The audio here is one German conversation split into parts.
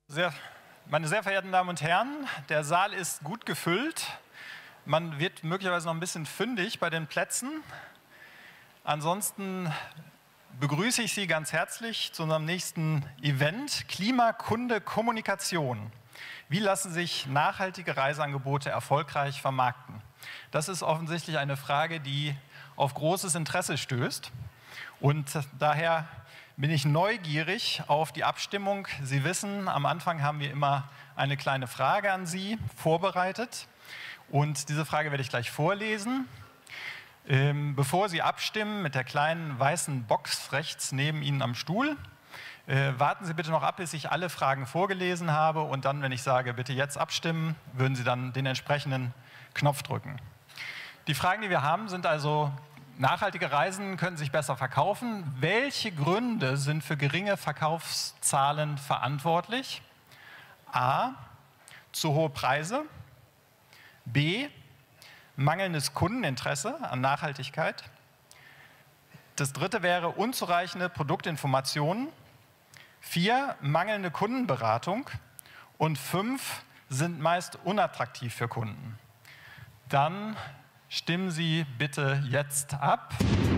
Meine sehr verehrten Damen und Herren, der Saal ist gut gefüllt. Man wird möglicherweise noch ein bisschen fündig bei den Plätzen. Ansonsten begrüße ich Sie ganz herzlich zu unserem nächsten Event Klimakunde Kommunikation. Wie lassen sich nachhaltige Reiseangebote erfolgreich vermarkten? Das ist offensichtlich eine Frage, die auf großes Interesse stößt. Und daher bin ich neugierig auf die Abstimmung. Sie wissen, am Anfang haben wir immer eine kleine Frage an Sie vorbereitet. Und diese Frage werde ich gleich vorlesen. Bevor Sie abstimmen, mit der kleinen weißen Box rechts neben Ihnen am Stuhl, warten Sie bitte noch ab, bis ich alle Fragen vorgelesen habe. Und dann, wenn ich sage, bitte jetzt abstimmen, würden Sie dann den entsprechenden Knopf drücken. Die Fragen, die wir haben, sind also: Nachhaltige Reisen können sich besser verkaufen. Welche Gründe sind für geringe Verkaufszahlen verantwortlich? A. Zu hohe Preise. B. Mangelndes Kundeninteresse an Nachhaltigkeit. Das dritte wäre unzureichende Produktinformationen. 4. Mangelnde Kundenberatung. Und 5. sind meist unattraktiv für Kunden. Dann stimmen Sie bitte jetzt ab.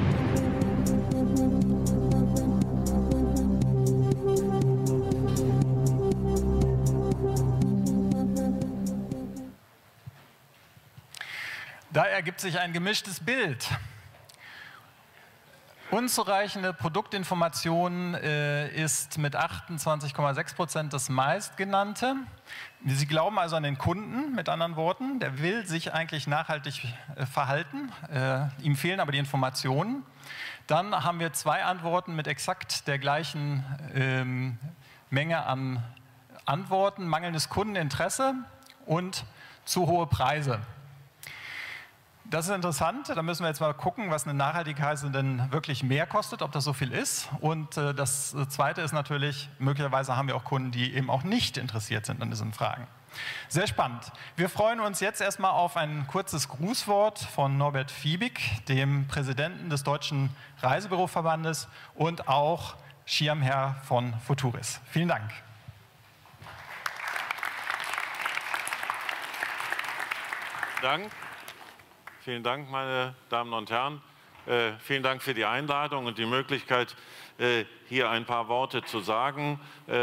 Da ergibt sich ein gemischtes Bild. Unzureichende Produktinformation ist mit 28,6% das meistgenannte. Sie glauben also an den Kunden, mit anderen Worten. Der will sich eigentlich nachhaltig verhalten. Ihm fehlen aber die Informationen. Dann haben wir 2 Antworten mit exakt der gleichen Menge an Antworten. Mangelndes Kundeninteresse und zu hohe Preise. Das ist interessant, da müssen wir jetzt mal gucken, was eine nachhaltige Reise denn wirklich mehr kostet, ob das so viel ist. Und das Zweite ist natürlich, möglicherweise haben wir auch Kunden, die eben auch nicht interessiert sind an diesen Fragen. Sehr spannend. Wir freuen uns jetzt erstmal auf ein kurzes Grußwort von Norbert Fiebig, dem Präsidenten des Deutschen Reisebüroverbandes und auch Schirmherr von Futuris. Vielen Dank. Vielen Dank, meine Damen und Herren. Vielen Dank für die Einladung und die Möglichkeit, hier ein paar Worte zu sagen.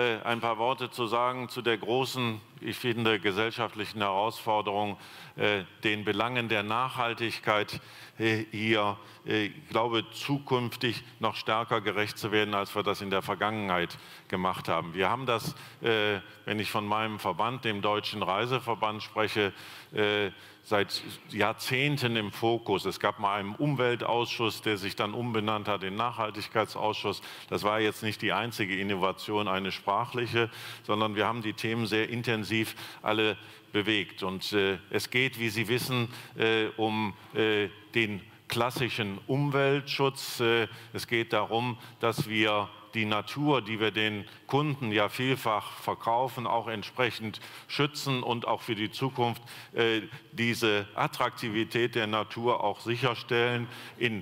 Zu der großen, ich finde, gesellschaftlichen Herausforderung, den Belangen der Nachhaltigkeit hier, ich glaube, zukünftig noch stärker gerecht zu werden, als wir das in der Vergangenheit gemacht haben. Wir haben das, wenn ich von meinem Verband, dem Deutschen Reiseverband, spreche, seit Jahrzehnten im Fokus. Es gab mal einen Umweltausschuss, der sich dann umbenannt hat in Nachhaltigkeitsausschuss. Das war jetzt nicht die einzige Innovation, eine sprachliche, sondern wir haben die Themen sehr intensiv alle bewegt. Und es geht, wie Sie wissen, um den klassischen Umweltschutz. Es geht darum, dass wir die Natur, die wir den Kunden ja vielfach verkaufen, auch entsprechend schützen und auch für die Zukunft diese Attraktivität der Natur auch sicherstellen. In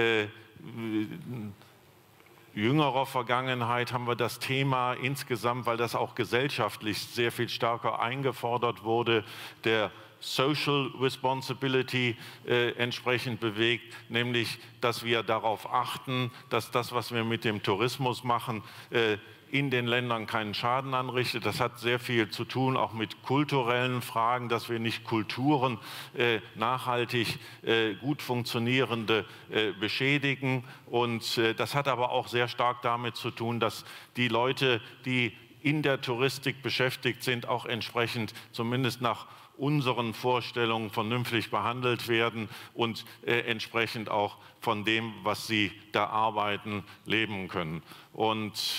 jüngerer Vergangenheit haben wir das Thema insgesamt, weil das auch gesellschaftlich sehr viel stärker eingefordert wurde, der Social Responsibility entsprechend bewegt, nämlich, dass wir darauf achten, dass das, was wir mit dem Tourismus machen, in den Ländern keinen Schaden anrichtet. Das hat sehr viel zu tun, auch mit kulturellen Fragen, dass wir nicht Kulturen nachhaltig gut funktionierende beschädigen. Und das hat aber auch sehr stark damit zu tun, dass die Leute, die in der Touristik beschäftigt sind, auch entsprechend zumindest nach unseren Vorstellungen vernünftig behandelt werden und entsprechend auch von dem, was sie da arbeiten, leben können. Und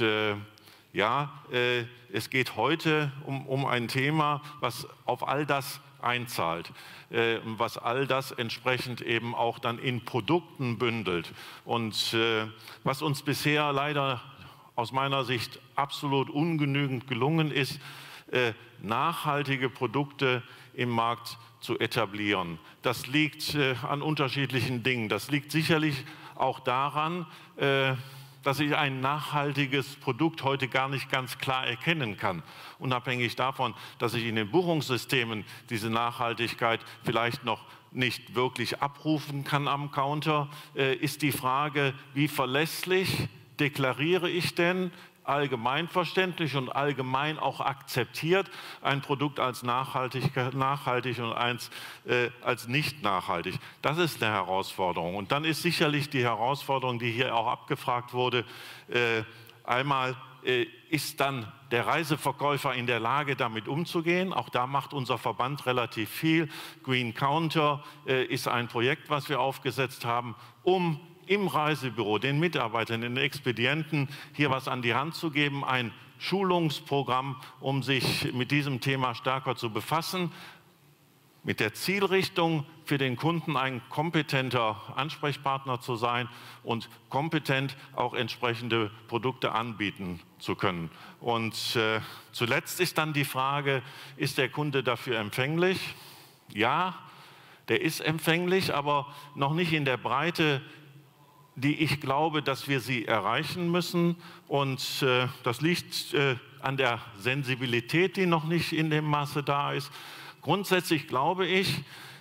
es geht heute um ein Thema, was auf all das einzahlt, was all das entsprechend eben auch dann in Produkten bündelt. Und was uns bisher leider aus meiner Sicht absolut ungenügend gelungen ist, nachhaltige Produkte im Markt zu etablieren. Das liegt an unterschiedlichen Dingen. Das liegt sicherlich auch daran, dass ich ein nachhaltiges Produkt heute gar nicht ganz klar erkennen kann. Unabhängig davon, dass ich in den Buchungssystemen diese Nachhaltigkeit vielleicht noch nicht wirklich abrufen kann am Counter, ist die Frage, wie verlässlich deklariere ich denn allgemeinverständlich und allgemein auch akzeptiert ein Produkt als nachhaltig und eins als nicht nachhaltig. Das ist eine Herausforderung. Und dann ist sicherlich die Herausforderung, die hier auch abgefragt wurde, einmal ist dann der Reiseverkäufer in der Lage, damit umzugehen. Auch da macht unser Verband relativ viel. Green Counter ist ein Projekt, was wir aufgesetzt haben, um im Reisebüro den Mitarbeitern, den Expedienten hier was an die Hand zu geben, ein Schulungsprogramm, um sich mit diesem Thema stärker zu befassen, mit der Zielrichtung für den Kunden ein kompetenter Ansprechpartner zu sein und kompetent auch entsprechende Produkte anbieten zu können. Und zuletzt ist dann die Frage, ist der Kunde dafür empfänglich? Ja, der ist empfänglich, aber noch nicht in der Breite, die ich glaube, dass wir sie erreichen müssen. Und das liegt an der Sensibilität, die noch nicht in dem Maße da ist. Grundsätzlich glaube ich,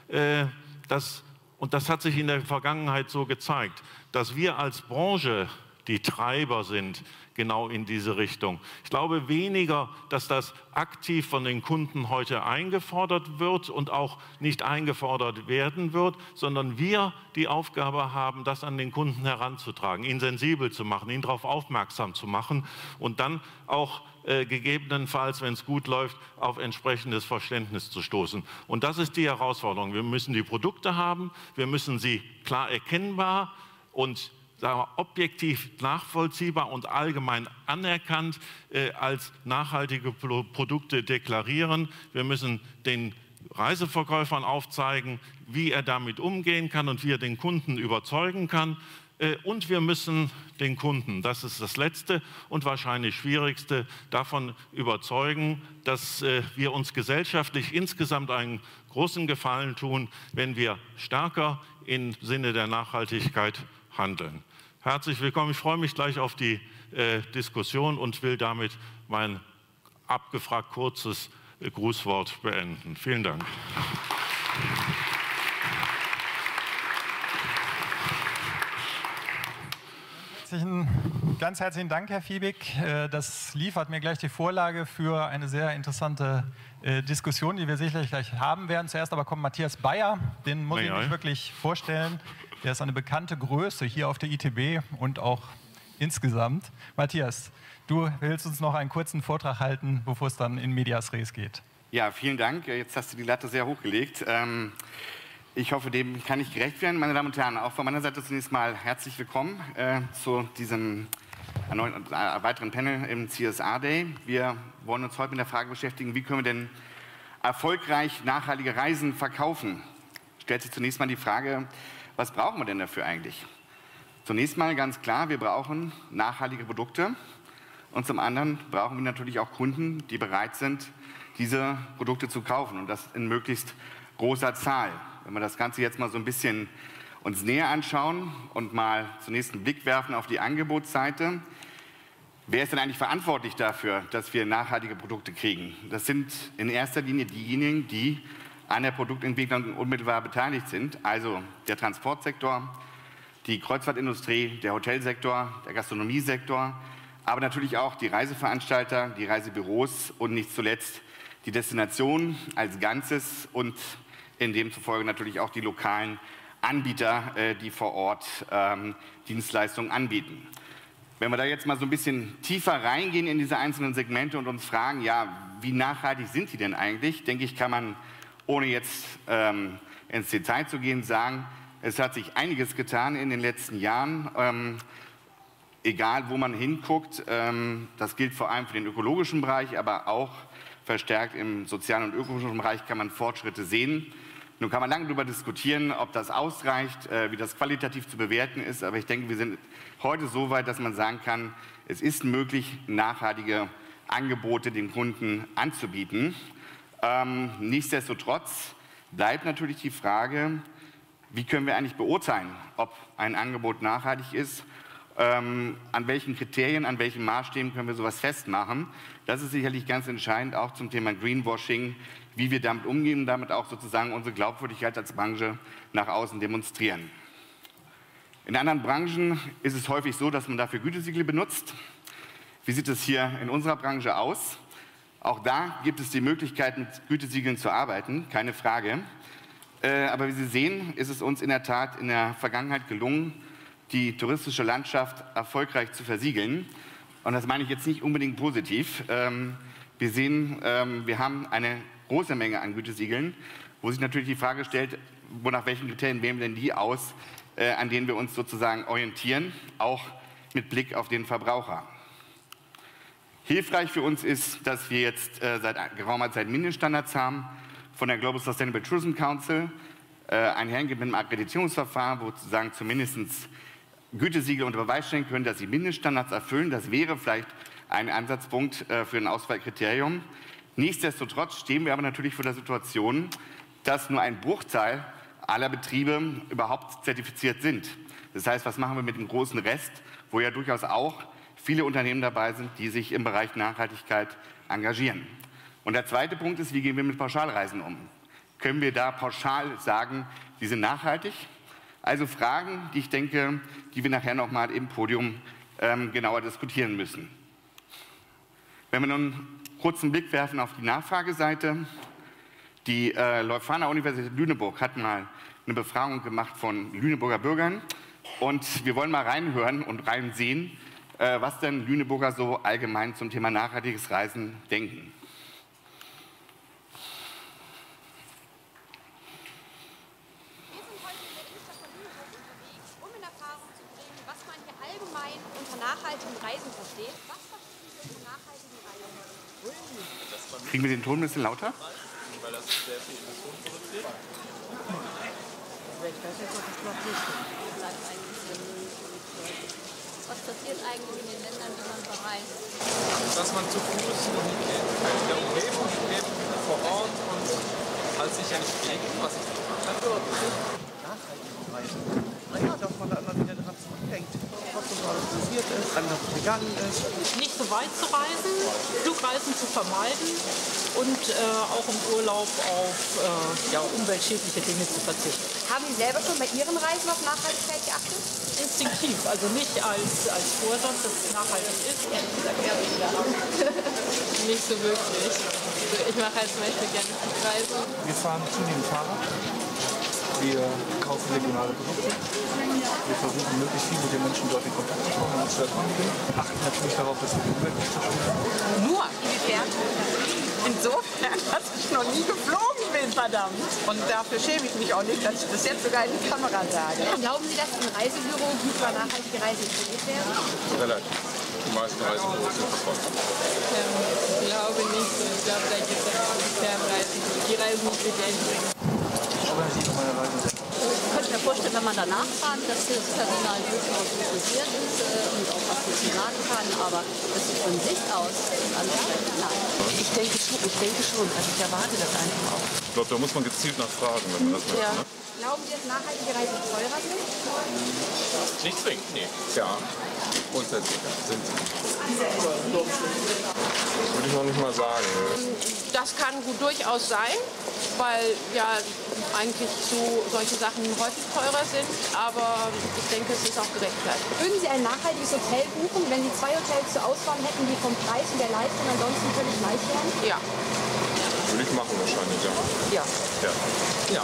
und das hat sich in der Vergangenheit so gezeigt, dass wir als Branche die Treiber sind, genau in diese Richtung. Ich glaube weniger, dass das aktiv von den Kunden heute eingefordert wird und auch nicht eingefordert werden wird, sondern wir die Aufgabe haben, das an den Kunden heranzutragen, ihn sensibel zu machen, ihn darauf aufmerksam zu machen und dann auch gegebenenfalls, wenn es gut läuft, auf entsprechendes Verständnis zu stoßen. Und das ist die Herausforderung. Wir müssen die Produkte haben, wir müssen sie klar erkennbar und objektiv nachvollziehbar und allgemein anerkannt als nachhaltige Produkte deklarieren. Wir müssen den Reiseverkäufern aufzeigen, wie er damit umgehen kann und wie er den Kunden überzeugen kann. Und wir müssen den Kunden, das ist das Letzte und wahrscheinlich Schwierigste, davon überzeugen, dass wir uns gesellschaftlich insgesamt einen großen Gefallen tun, wenn wir stärker im Sinne der Nachhaltigkeit handeln. Herzlich willkommen. Ich freue mich gleich auf die Diskussion und will damit mein abgefragt kurzes Grußwort beenden. Vielen Dank. Ganz herzlichen Dank, Herr Fiebig. Das liefert mir gleich die Vorlage für eine sehr interessante Diskussion, die wir sicherlich gleich haben werden. Zuerst aber kommt Matthias Bayer, den muss ich mich wirklich vorstellen. Der ist eine bekannte Größe hier auf der ITB und auch insgesamt. Matthias, du willst uns noch einen kurzen Vortrag halten, bevor es dann in Medias Res geht. Ja, vielen Dank. Jetzt hast du die Latte sehr hochgelegt. Ich hoffe, dem kann ich gerecht werden, meine Damen und Herren. Auch von meiner Seite zunächst mal herzlich willkommen zu diesem weiteren Panel im CSR Day. Wir wollen uns heute mit der Frage beschäftigen, wie können wir denn erfolgreich nachhaltige Reisen verkaufen? Stellt sich zunächst mal die Frage, was brauchen wir denn dafür eigentlich? Zunächst mal ganz klar, wir brauchen nachhaltige Produkte und zum anderen brauchen wir natürlich auch Kunden, die bereit sind, diese Produkte zu kaufen und das in möglichst großer Zahl. Wenn wir das Ganze jetzt mal so ein bisschen uns näher anschauen und mal zunächst einen Blick werfen auf die Angebotsseite. Wer ist denn eigentlich verantwortlich dafür, dass wir nachhaltige Produkte kriegen? Das sind in erster Linie diejenigen, die an der Produktentwicklung unmittelbar beteiligt sind, also der Transportsektor, die Kreuzfahrtindustrie, der Hotelsektor, der Gastronomiesektor, aber natürlich auch die Reiseveranstalter, die Reisebüros und nicht zuletzt die Destination als Ganzes und in demzufolge natürlich auch die lokalen Anbieter, die vor Ort Dienstleistungen anbieten. Wenn wir da jetzt mal so ein bisschen tiefer reingehen in diese einzelnen Segmente und uns fragen, ja, wie nachhaltig sind die denn eigentlich, denke ich, kann man, ohne jetzt ins Detail zu gehen, sagen, es hat sich einiges getan in den letzten Jahren, egal wo man hinguckt. Das gilt vor allem für den ökologischen Bereich, aber auch verstärkt im sozialen und ökologischen Bereich kann man Fortschritte sehen. Nun kann man lange darüber diskutieren, ob das ausreicht, wie das qualitativ zu bewerten ist, aber ich denke, wir sind heute so weit, dass man sagen kann, es ist möglich, nachhaltige Angebote den Kunden anzubieten. Nichtsdestotrotz bleibt natürlich die Frage, wie können wir eigentlich beurteilen, ob ein Angebot nachhaltig ist An welchen Kriterien, an welchen Maßstäben können wir sowas festmachen? Das ist sicherlich ganz entscheidend, auch zum Thema Greenwashing, wie wir damit umgehen und damit auch sozusagen unsere Glaubwürdigkeit als Branche nach außen demonstrieren. In anderen Branchen ist es häufig so, dass man dafür Gütesiegel benutzt. Wie sieht es hier in unserer Branche aus? Auch da gibt es die Möglichkeit, mit Gütesiegeln zu arbeiten, keine Frage. Aber wie Sie sehen, ist es uns in der Tat in der Vergangenheit gelungen, die touristische Landschaft erfolgreich zu versiegeln. Und das meine ich jetzt nicht unbedingt positiv. Wir sehen, wir haben eine große Menge an Gütesiegeln, wo sich natürlich die Frage stellt, nach welchen Kriterien wählen wir denn die aus, an denen wir uns sozusagen orientieren, auch mit Blick auf den Verbraucher. Hilfreich für uns ist, dass wir jetzt seit geraumer Zeit Mindeststandards haben von der Global Sustainable Tourism Council, einhergehend mit einem Akkreditierungsverfahren, wo sozusagen zumindest Gütesiegel unter Beweis stellen können, dass sie Mindeststandards erfüllen. Das wäre vielleicht ein Ansatzpunkt für ein Auswahlkriterium. Nichtsdestotrotz stehen wir aber natürlich vor der Situation, dass nur ein Bruchteil aller Betriebe überhaupt zertifiziert sind. Das heißt, was machen wir mit dem großen Rest, wo ja durchaus auch viele Unternehmen dabei sind, die sich im Bereich Nachhaltigkeit engagieren. Und der zweite Punkt ist, wie gehen wir mit Pauschalreisen um? Können wir da pauschal sagen, die sind nachhaltig? Also Fragen, die ich denke, die wir nachher nochmal im Podium genauer diskutieren müssen. Wenn wir nun kurz einen Blick werfen auf die Nachfrageseite. Die Leuphana Universität Lüneburg hat mal eine Befragung gemacht von Lüneburger Bürgern. Und wir wollen mal reinhören und reinsehen, was denn Lüneburger so allgemein zum Thema nachhaltiges Reisen denken. Nachhaltigen Reisen versteht. Was verstehen Sie unter nachhaltigen Reisen? Kriegen wir den Ton ein bisschen lauter? Weil das sehr viel Emissionen produziert. Was passiert eigentlich in den Ländern, die man bereist? Dass man zu Fuß in der Umgebung lebt, vor Ort und halt sich ja nicht pflegt, was ich nachhaltige Reisen. Naja, dass man da immer wieder dran zurückdenkt, was so alles passiert ist, anders gegangen ist. Nicht so weit zu reisen, Flugreisen zu vermeiden und auch im Urlaub auf umweltschädliche Dinge zu verzichten. Haben Sie selber schon bei Ihren Reisen auf Nachhaltigkeit geachtet? Instinktiv, also nicht als Vorsatz, dass es nachhaltig ist. Nicht so wirklich. Ich mache halt zum Beispiel gerne Flugreisen. Wir fahren zunehmend Fahrrad. Wir kaufen regionale Produkte. Wir versuchen möglichst viel mit den Menschen dort in Kontakt zu kommen und uns zu erkundigen. Achten natürlich darauf, dass wir die Umwelt nicht zerstören. Nur? Inwiefern? Insofern, dass ich noch nie geflogen bin, verdammt. Und dafür schäme ich mich auch nicht, dass ich das jetzt sogar in die Kamera sage. Glauben Sie, dass im Reisebüro gut über nachhaltige Reisen informiert werden? relativ. Die meisten Reisebüros sind verfolgt. Ich glaube nicht. Ich glaube, da gibt es auch die Fernreisen, die Reisen nicht mit Geld bringen. Ich organisiere meine Reisen selbst. Ich könnte mir vorstellen, wenn man danach fragt, dass das Personal durchaus interessiert ist und auch was dazu sagen kann, aber das sieht von sich aus alles nein. Ich denke schon. Also ich erwarte das einfach auch. Ich glaube, da muss man gezielt nachfragen, wenn man das möchte. Ne? Glauben Sie, dass nachhaltige Reisen teurer sind? Nicht zwingend, nee. Ja, grundsätzlich sind sie. Würde ich noch nicht mal sagen. Das kann gut durchaus sein, weil ja eigentlich solche Sachen häufig teurer sind, aber ich denke, es ist auch gerechtfertigt. Würden Sie ein nachhaltiges Hotel buchen, wenn Sie 2 Hotels zur Auswahl hätten, die vom Preis und der Leistung ansonsten völlig gleich wären? Ja. Würde ich machen wahrscheinlich, ja. Ja. Ja.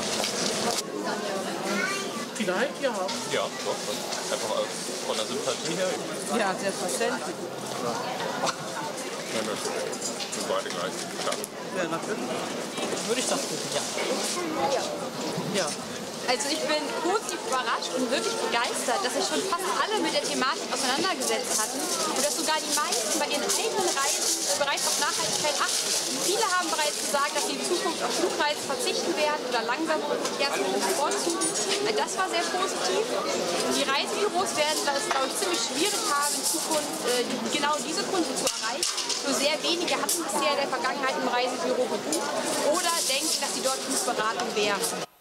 Vielleicht, ja. Ja, doch. Einfach von der Sympathie her. Ja, selbstverständlich. Nein, das sind beide gleich. Klar. Ja, natürlich. Würde ich das tun, ja. Ja. Also ich bin positiv überrascht und wirklich begeistert, dass sich schon fast alle mit der Thematik auseinandergesetzt hatten und dass sogar die meisten bei ihren eigenen Reisen bereits auf Nachhaltigkeit achten. Viele haben bereits gesagt, dass sie in Zukunft auf Flugreisen verzichten werden oder langsamere Verkehrsmittel bevorzugen. Das war sehr positiv. Die Reisebüros werden das, glaube ich, ziemlich schwierig haben, in Zukunft genau diese Kunden zu erreichen. Nur sehr wenige hatten bisher in der Vergangenheit im Reisebüro gebucht oder denken, dass sie dort gut beraten wären.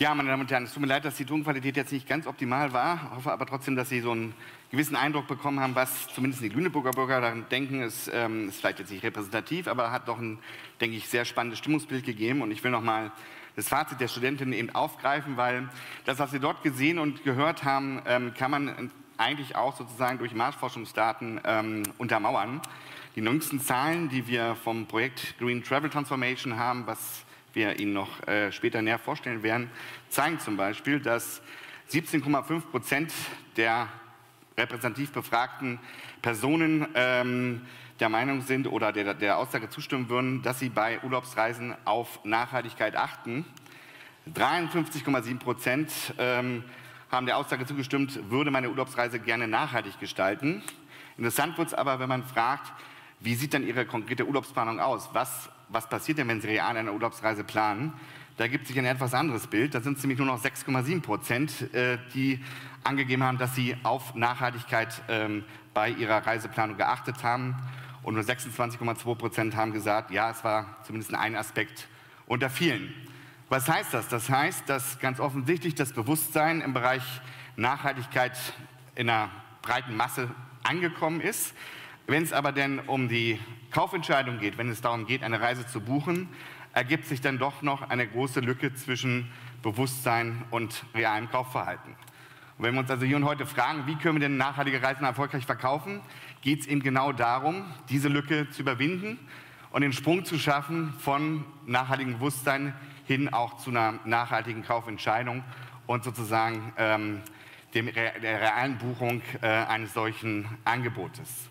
Ja, meine Damen und Herren, es tut mir leid, dass die Tonqualität jetzt nicht ganz optimal war. Ich hoffe aber trotzdem, dass Sie so einen gewissen Eindruck bekommen haben, was zumindest die Lüneburger Bürger daran denken. Ist vielleicht jetzt nicht repräsentativ, aber hat doch ein, denke ich, sehr spannendes Stimmungsbild gegeben. Und ich will nochmal das Fazit der Studentinnen eben aufgreifen, weil das, was wir dort gesehen und gehört haben, kann man eigentlich auch sozusagen durch Marktforschungsdaten untermauern. Die jüngsten Zahlen, die wir vom Projekt Green Travel Transformation haben, was wir Ihnen noch später näher vorstellen werden, zeigen zum Beispiel, dass 17,5% der repräsentativ befragten Personen der Meinung sind oder der Aussage zustimmen würden, dass sie bei Urlaubsreisen auf Nachhaltigkeit achten. 53,7% haben der Aussage zugestimmt, würde meine Urlaubsreise gerne nachhaltig gestalten. Interessant wird es aber, wenn man fragt, wie sieht dann Ihre konkrete Urlaubsplanung aus? Was passiert denn, wenn Sie real eine Urlaubsreise planen? Da gibt sich ein etwas anderes Bild. Da sind es nämlich nur noch 6,7%, die angegeben haben, dass sie auf Nachhaltigkeit bei ihrer Reiseplanung geachtet haben. Und nur 26,2% haben gesagt, ja, es war zumindest ein Aspekt unter vielen. Was heißt das? Das heißt, dass ganz offensichtlich das Bewusstsein im Bereich Nachhaltigkeit in einer breiten Masse angekommen ist. Wenn es aber denn um die Kaufentscheidung geht, wenn es darum geht, eine Reise zu buchen, ergibt sich dann doch noch eine große Lücke zwischen Bewusstsein und realem Kaufverhalten. Und wenn wir uns also hier und heute fragen, wie können wir denn nachhaltige Reisen erfolgreich verkaufen, geht es eben genau darum, diese Lücke zu überwinden und den Sprung zu schaffen von nachhaltigem Bewusstsein hin auch zu einer nachhaltigen Kaufentscheidung und sozusagen der realen Buchung eines solchen Angebotes.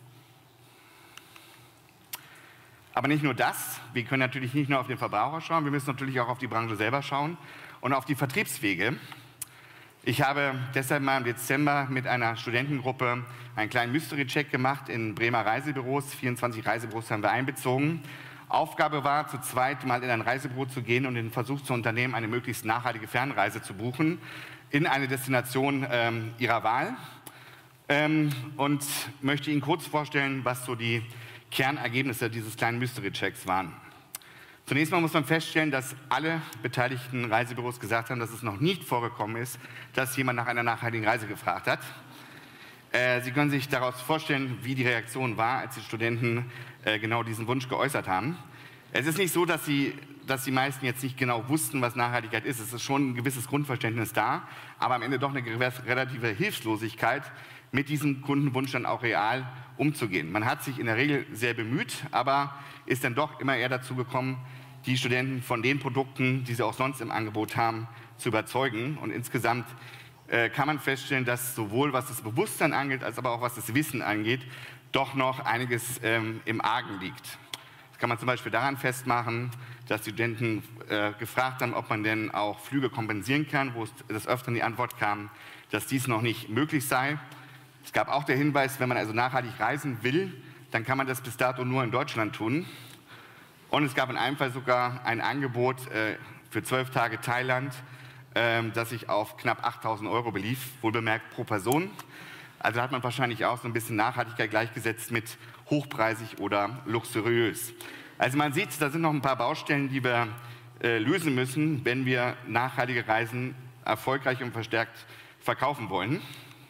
Aber nicht nur das, wir können natürlich nicht nur auf den Verbraucher schauen, wir müssen natürlich auch auf die Branche selber schauen und auf die Vertriebswege. Ich habe deshalb mal im Dezember mit einer Studentengruppe einen kleinen Mystery-Check gemacht in Bremer Reisebüros. 24 Reisebüros haben wir einbezogen. Aufgabe war, zu zweit mal in ein Reisebüro zu gehen und den Versuch zu unternehmen, eine möglichst nachhaltige Fernreise zu buchen in eine Destination ihrer Wahl. Und möchte Ihnen kurz vorstellen, was so die Kernergebnisse dieses kleinen Mystery-Checks waren. Zunächst mal muss man feststellen, dass alle beteiligten Reisebüros gesagt haben, dass es noch nicht vorgekommen ist, dass jemand nach einer nachhaltigen Reise gefragt hat. Sie können sich daraus vorstellen, wie die Reaktion war, als die Studenten genau diesen Wunsch geäußert haben. Es ist nicht so, dass die meisten jetzt nicht genau wussten, was Nachhaltigkeit ist. Es ist schon ein gewisses Grundverständnis da, aber am Ende doch eine relative Hilflosigkeit, mit diesem Kundenwunsch dann auch real umzugehen. Man hat sich in der Regel sehr bemüht, aber ist dann doch immer eher dazu gekommen, die Studenten von den Produkten, die sie auch sonst im Angebot haben, zu überzeugen. Und insgesamt kann man feststellen, dass sowohl was das Bewusstsein angeht, als aber auch was das Wissen angeht, doch noch einiges im Argen liegt. Das kann man zum Beispiel daran festmachen, dass die Studenten gefragt haben, ob man denn auch Flüge kompensieren kann, wo es des Öfteren die Antwort kam, dass dies noch nicht möglich sei. Es gab auch der Hinweis, wenn man also nachhaltig reisen will, dann kann man das bis dato nur in Deutschland tun. Und es gab in einem Fall sogar ein Angebot für 12 Tage Thailand, das sich auf knapp 8.000 € belief, wohlbemerkt pro Person. Also hat man wahrscheinlich auch so ein bisschen Nachhaltigkeit gleichgesetzt mit hochpreisig oder luxuriös. Also man sieht, da sind noch ein paar Baustellen, die wir lösen müssen, wenn wir nachhaltige Reisen erfolgreich und verstärkt verkaufen wollen.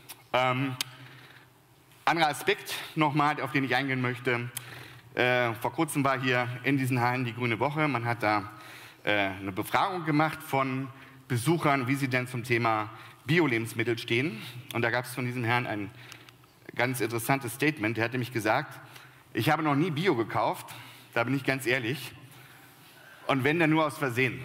Anderer Aspekt nochmal, auf den ich eingehen möchte. Vor kurzem war hier in diesen Hallen die Grüne Woche. Man hat da eine Befragung gemacht von Besuchern, wie sie denn zum Thema Bio-Lebensmittel stehen. Und da gab es von diesem Herrn ein ganz interessantes Statement. Der hat nämlich gesagt, ich habe noch nie Bio gekauft, da bin ich ganz ehrlich. Und wenn, dann nur aus Versehen.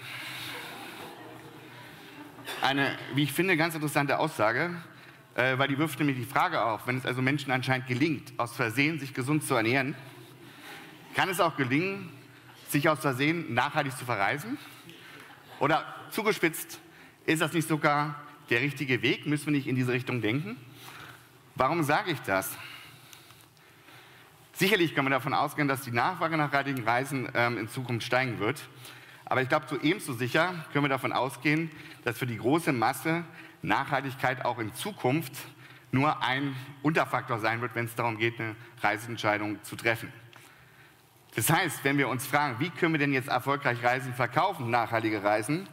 Eine, wie ich finde, ganz interessante Aussage, weil die wirft nämlich die Frage auf, wenn es also Menschen anscheinend gelingt, aus Versehen sich gesund zu ernähren, kann es auch gelingen, sich aus Versehen nachhaltig zu verreisen? Oder zugespitzt, ist das nicht sogar der richtige Weg? Müssen wir nicht in diese Richtung denken? Warum sage ich das? Sicherlich können wir davon ausgehen, dass die Nachfrage nach nachhaltigen Reisen in Zukunft steigen wird. Aber ich glaube, so ebenso sicher können wir davon ausgehen, dass für die große Masse Nachhaltigkeit auch in Zukunft nur ein Unterfaktor sein wird, wenn es darum geht, eine Reiseentscheidung zu treffen. Das heißt, wenn wir uns fragen, wie können wir denn jetzt erfolgreich Reisen verkaufen, nachhaltige Reisen,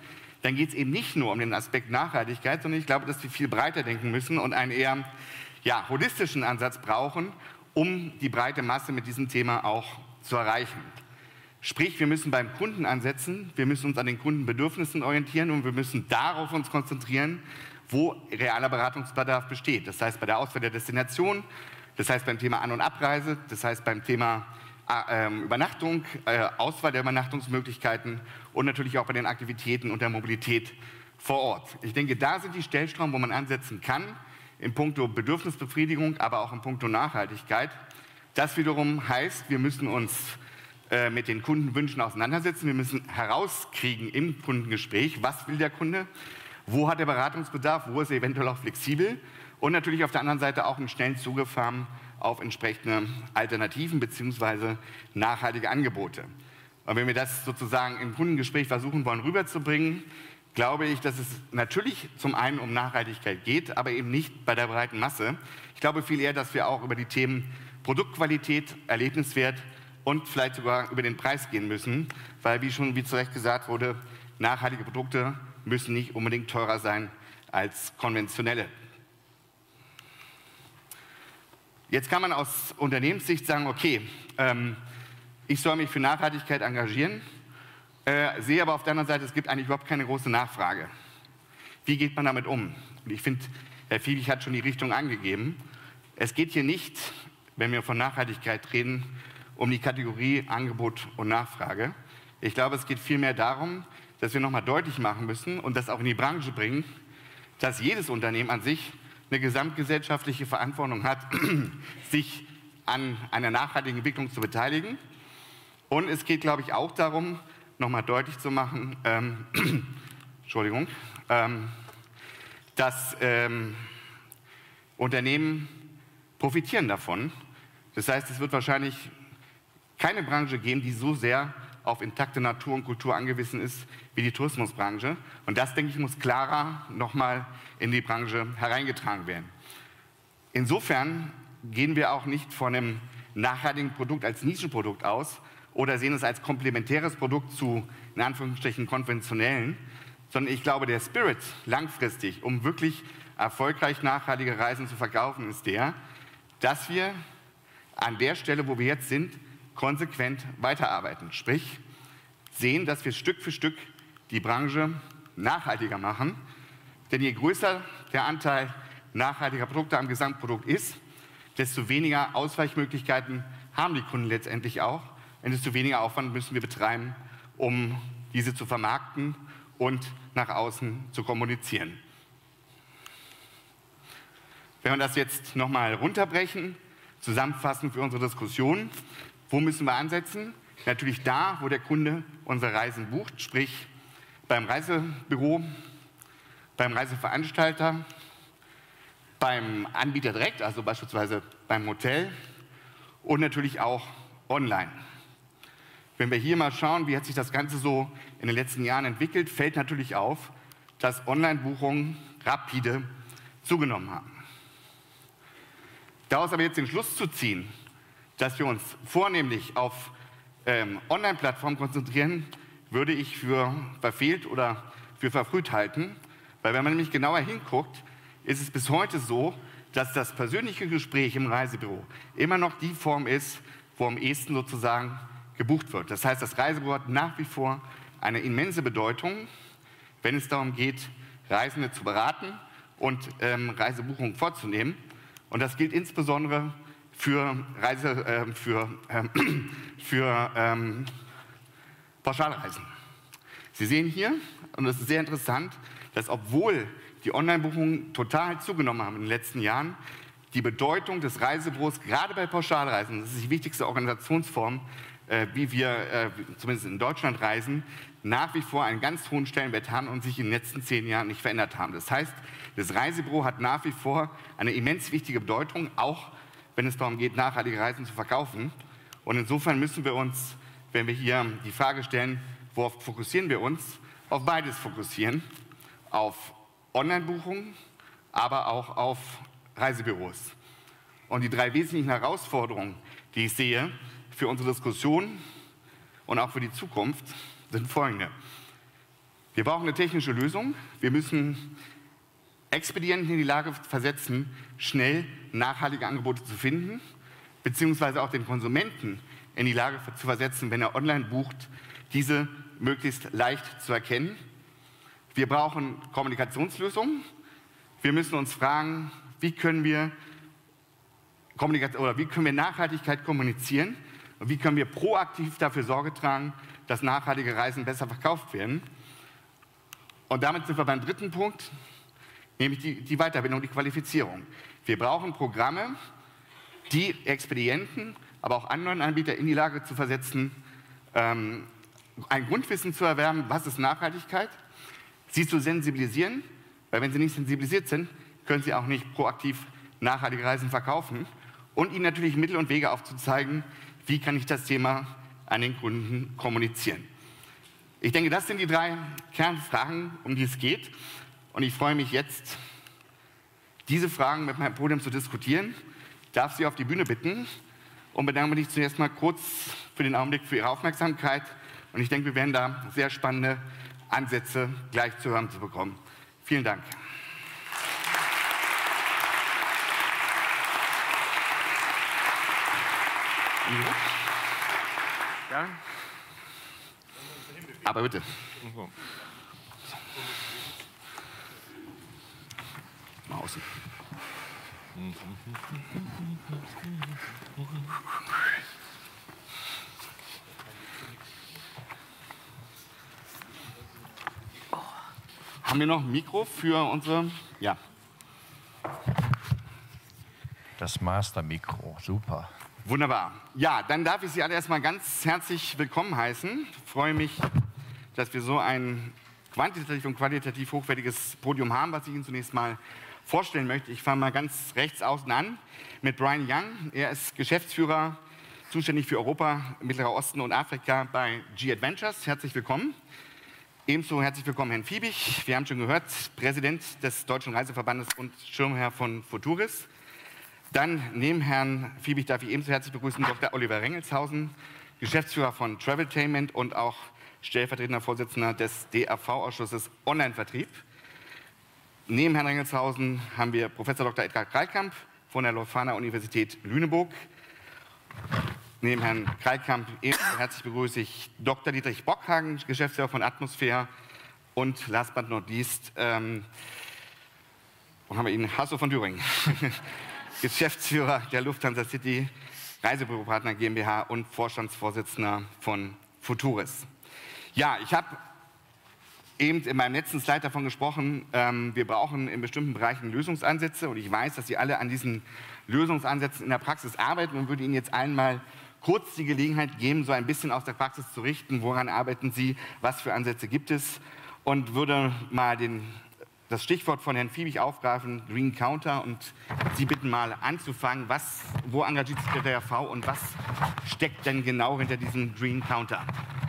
dann geht es eben nicht nur um den Aspekt Nachhaltigkeit, sondern ich glaube, dass wir viel breiter denken müssen und einen eher holistischen Ansatz brauchen, um die breite Masse mit diesem Thema auch zu erreichen. Sprich, wir müssen beim Kunden ansetzen, wir müssen uns an den Kundenbedürfnissen orientieren und wir müssen darauf uns konzentrieren, wo realer Beratungsbedarf besteht. Das heißt bei der Auswahl der Destination, das heißt beim Thema An- und Abreise, das heißt beim Thema Übernachtung, Auswahl der Übernachtungsmöglichkeiten und natürlich auch bei den Aktivitäten und der Mobilität vor Ort. Ich denke, da sind die Stellschrauben, wo man ansetzen kann, in puncto Bedürfnisbefriedigung, aber auch in puncto Nachhaltigkeit. Das wiederum heißt, wir müssen uns mit den Kundenwünschen auseinandersetzen. Wir müssen herauskriegen im Kundengespräch, was will der Kunde, wo hat er Beratungsbedarf, wo ist er eventuell auch flexibel und natürlich auf der anderen Seite auch einen schnellen Zugriff haben auf entsprechende Alternativen bzw. nachhaltige Angebote. Und wenn wir das sozusagen im Kundengespräch versuchen wollen rüberzubringen, glaube ich, dass es natürlich zum einen um Nachhaltigkeit geht, aber eben nicht bei der breiten Masse. Ich glaube viel eher, dass wir auch über die Themen Produktqualität, Erlebniswert und vielleicht sogar über den Preis gehen müssen, weil, wie zu Recht gesagt wurde, nachhaltige Produkte müssen nicht unbedingt teurer sein als konventionelle. Jetzt kann man aus Unternehmenssicht sagen, okay, ich soll mich für Nachhaltigkeit engagieren, sehe aber auf der anderen Seite, es gibt eigentlich überhaupt keine große Nachfrage. Wie geht man damit um? Und ich finde, Herr Fiebig hat schon die Richtung angegeben. Es geht hier nicht, wenn wir von Nachhaltigkeit reden, um die Kategorie Angebot und Nachfrage. Ich glaube, es geht vielmehr darum, dass wir nochmal deutlich machen müssen und das auch in die Branche bringen, dass jedes Unternehmen an sich eine gesamtgesellschaftliche Verantwortung hat, sich an einer nachhaltigen Entwicklung zu beteiligen. Und es geht, glaube ich, auch darum, nochmal deutlich zu machen, dass Unternehmen profitieren davon. Das heißt, es wird wahrscheinlich keine Branche geben, die so sehr auf intakte Natur und Kultur angewiesen ist wie die Tourismusbranche. Und das, denke ich, muss klarer nochmal in die Branche hereingetragen werden. Insofern gehen wir auch nicht von einem nachhaltigen Produkt als Nischenprodukt aus oder sehen es als komplementäres Produkt zu, in Anführungsstrichen, konventionellen, sondern ich glaube, der Spirit langfristig, um wirklich erfolgreich nachhaltige Reisen zu verkaufen, ist der, dass wir an der Stelle, wo wir jetzt sind, konsequent weiterarbeiten. Sprich, sehen, dass wir Stück für Stück die Branche nachhaltiger machen. Denn je größer der Anteil nachhaltiger Produkte am Gesamtprodukt ist, desto weniger Ausweichmöglichkeiten haben die Kunden letztendlich auch. Und desto weniger Aufwand müssen wir betreiben, um diese zu vermarkten und nach außen zu kommunizieren. Wenn wir das jetzt nochmal runterbrechen, zusammenfassen für unsere Diskussion, wo müssen wir ansetzen? Natürlich da, wo der Kunde unsere Reisen bucht, sprich beim Reisebüro, beim Reiseveranstalter, beim Anbieter direkt, also beispielsweise beim Hotel und natürlich auch online. Wenn wir hier mal schauen, wie hat sich das Ganze so in den letzten Jahren entwickelt, fällt natürlich auf, dass Online-Buchungen rapide zugenommen haben. Daraus aber jetzt den Schluss zu ziehen, dass wir uns vornehmlich auf Online-Plattformen konzentrieren, würde ich für verfehlt oder für verfrüht halten. Weil wenn man nämlich genauer hinguckt, ist es bis heute so, dass das persönliche Gespräch im Reisebüro immer noch die Form ist, wo am ehesten sozusagen gebucht wird. Das heißt, das Reisebüro hat nach wie vor eine immense Bedeutung, wenn es darum geht, Reisende zu beraten und Reisebuchungen vorzunehmen. Und das gilt insbesondere für Pauschalreisen. Sie sehen hier, und das ist sehr interessant, dass obwohl die Online-Buchungen total zugenommen haben in den letzten Jahren, die Bedeutung des Reisebüros, gerade bei Pauschalreisen, das ist die wichtigste Organisationsform, wie wir zumindest in Deutschland reisen, nach wie vor einen ganz hohen Stellenwert haben und sich in den letzten 10 Jahren nicht verändert haben. Das heißt, das Reisebüro hat nach wie vor eine immens wichtige Bedeutung, auch wenn es darum geht, nachhaltige Reisen zu verkaufen. Und insofern müssen wir uns, wenn wir hier die Frage stellen, worauf fokussieren wir uns, auf beides fokussieren, auf Online-Buchungen, aber auch auf Reisebüros. Und die 3 wesentlichen Herausforderungen, die ich sehe für unsere Diskussion und auch für die Zukunft, sind folgende. Wir brauchen eine technische Lösung. Wir müssen Expedienten in die Lage versetzen, schnell nachhaltige Angebote zu finden, beziehungsweise auch den Konsumenten in die Lage zu versetzen, wenn er online bucht, diese möglichst leicht zu erkennen. Wir brauchen Kommunikationslösungen. Wir müssen uns fragen, wie können wir Nachhaltigkeit kommunizieren und wie können wir proaktiv dafür Sorge tragen, dass nachhaltige Reisen besser verkauft werden. Und damit sind wir beim dritten Punkt, nämlich die Weiterbildung, die Qualifizierung. Wir brauchen Programme, die Expedienten, aber auch anderen Anbieter in die Lage zu versetzen, ein Grundwissen zu erwerben, was ist Nachhaltigkeit, sie zu sensibilisieren, weil wenn sie nicht sensibilisiert sind, können sie auch nicht proaktiv nachhaltige Reisen verkaufen und ihnen natürlich Mittel und Wege aufzuzeigen, wie kann ich das Thema an den Kunden kommunizieren. Ich denke, das sind die 3 Kernfragen, um die es geht. Und ich freue mich jetzt, diese Fragen mit meinem Podium zu diskutieren. Ich darf Sie auf die Bühne bitten und bedanke mich zunächst mal kurz für den Augenblick für Ihre Aufmerksamkeit. Und ich denke, wir werden da sehr spannende Ansätze gleich zu hören zu bekommen. Vielen Dank. Ja? Aber bitte. Mal außen. Haben wir noch ein Mikro für unsere? Ja. Das Mastermikro, super. Wunderbar. Ja, dann darf ich Sie alle erstmal ganz herzlich willkommen heißen. Ich freue mich, dass wir so ein quantitativ und qualitativ hochwertiges Podium haben, was ich Ihnen zunächst mal vorstellen möchte. Ich fange mal ganz rechts außen an mit Brian Young. Er ist Geschäftsführer, zuständig für Europa, Mittlerer Osten und Afrika bei G-Adventures. Herzlich willkommen. Ebenso herzlich willkommen Herrn Fiebig. Wir haben schon gehört, Präsident des Deutschen Reiseverbandes und Schirmherr von Futuris. Dann neben Herrn Fiebig darf ich ebenso herzlich begrüßen Dr. Oliver Rengelshausen, Geschäftsführer von Traveltainment und auch stellvertretender Vorsitzender des DAV-Ausschusses Online-Vertrieb. Neben Herrn Rengelshausen haben wir Professor Dr. Edgar Kreilkamp von der Leuphana Universität Lüneburg. Neben Herrn Kreilkamp ebenso herzlich begrüße ich Dr. Dietrich Bockhagen, Geschäftsführer von Atmosphäre und last but not least, wo haben wir ihn? Hasso von Thüringen. Geschäftsführer der Lufthansa City Reisebüropartner GmbH und Vorstandsvorsitzender von Futuris. Ja, ich habe eben in meinem letzten Slide davon gesprochen, wir brauchen in bestimmten Bereichen Lösungsansätze und ich weiß, dass Sie alle an diesen Lösungsansätzen in der Praxis arbeiten und würde Ihnen jetzt einmal kurz die Gelegenheit geben, so ein bisschen aus der Praxis zu richten, woran arbeiten Sie, was für Ansätze gibt es und würde mal das Stichwort von Herrn Fiebig aufgreifen, Green Counter, und Sie bitten mal anzufangen, wo engagiert sich der DRV und was steckt denn genau hinter diesem Green Counter?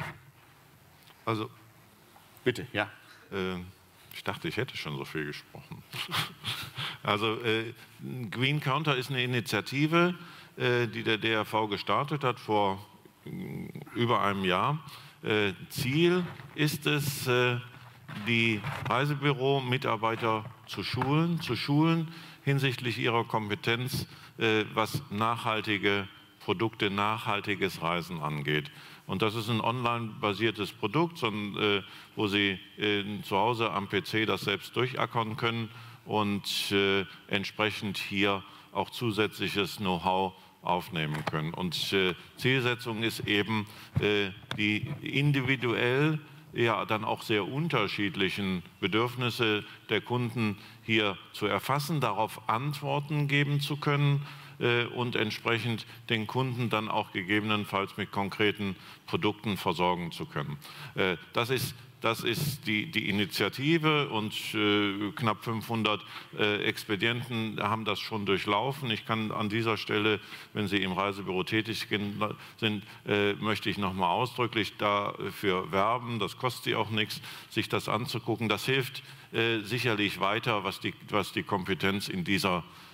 Also, bitte, ja. Ich dachte, ich hätte schon so viel gesprochen. Also, Green Counter ist eine Initiative, die der DRV gestartet hat vor über einem Jahr. Ziel ist es, die Reisebüro-Mitarbeiter zu schulen hinsichtlich ihrer Kompetenz, was nachhaltige Produkte, nachhaltiges Reisen angeht. Und das ist ein online-basiertes Produkt, wo Sie zu Hause am PC das selbst durchackern können und entsprechend hier auch zusätzliches Know-how aufnehmen können. Und Zielsetzung ist eben, die individuell ja dann auch sehr unterschiedlichen Bedürfnisse der Kunden hier zu erfassen, darauf Antworten geben zu können und entsprechend den Kunden dann auch gegebenenfalls mit konkreten Produkten versorgen zu können. Das ist die Initiative und knapp 500 Expedienten haben das schon durchlaufen. Ich kann an dieser Stelle, wenn Sie im Reisebüro tätig sind, möchte ich nochmal ausdrücklich dafür werben, das kostet Sie auch nichts, sich das anzugucken. Das hilft sicherlich weiter, was die Kompetenz in dieser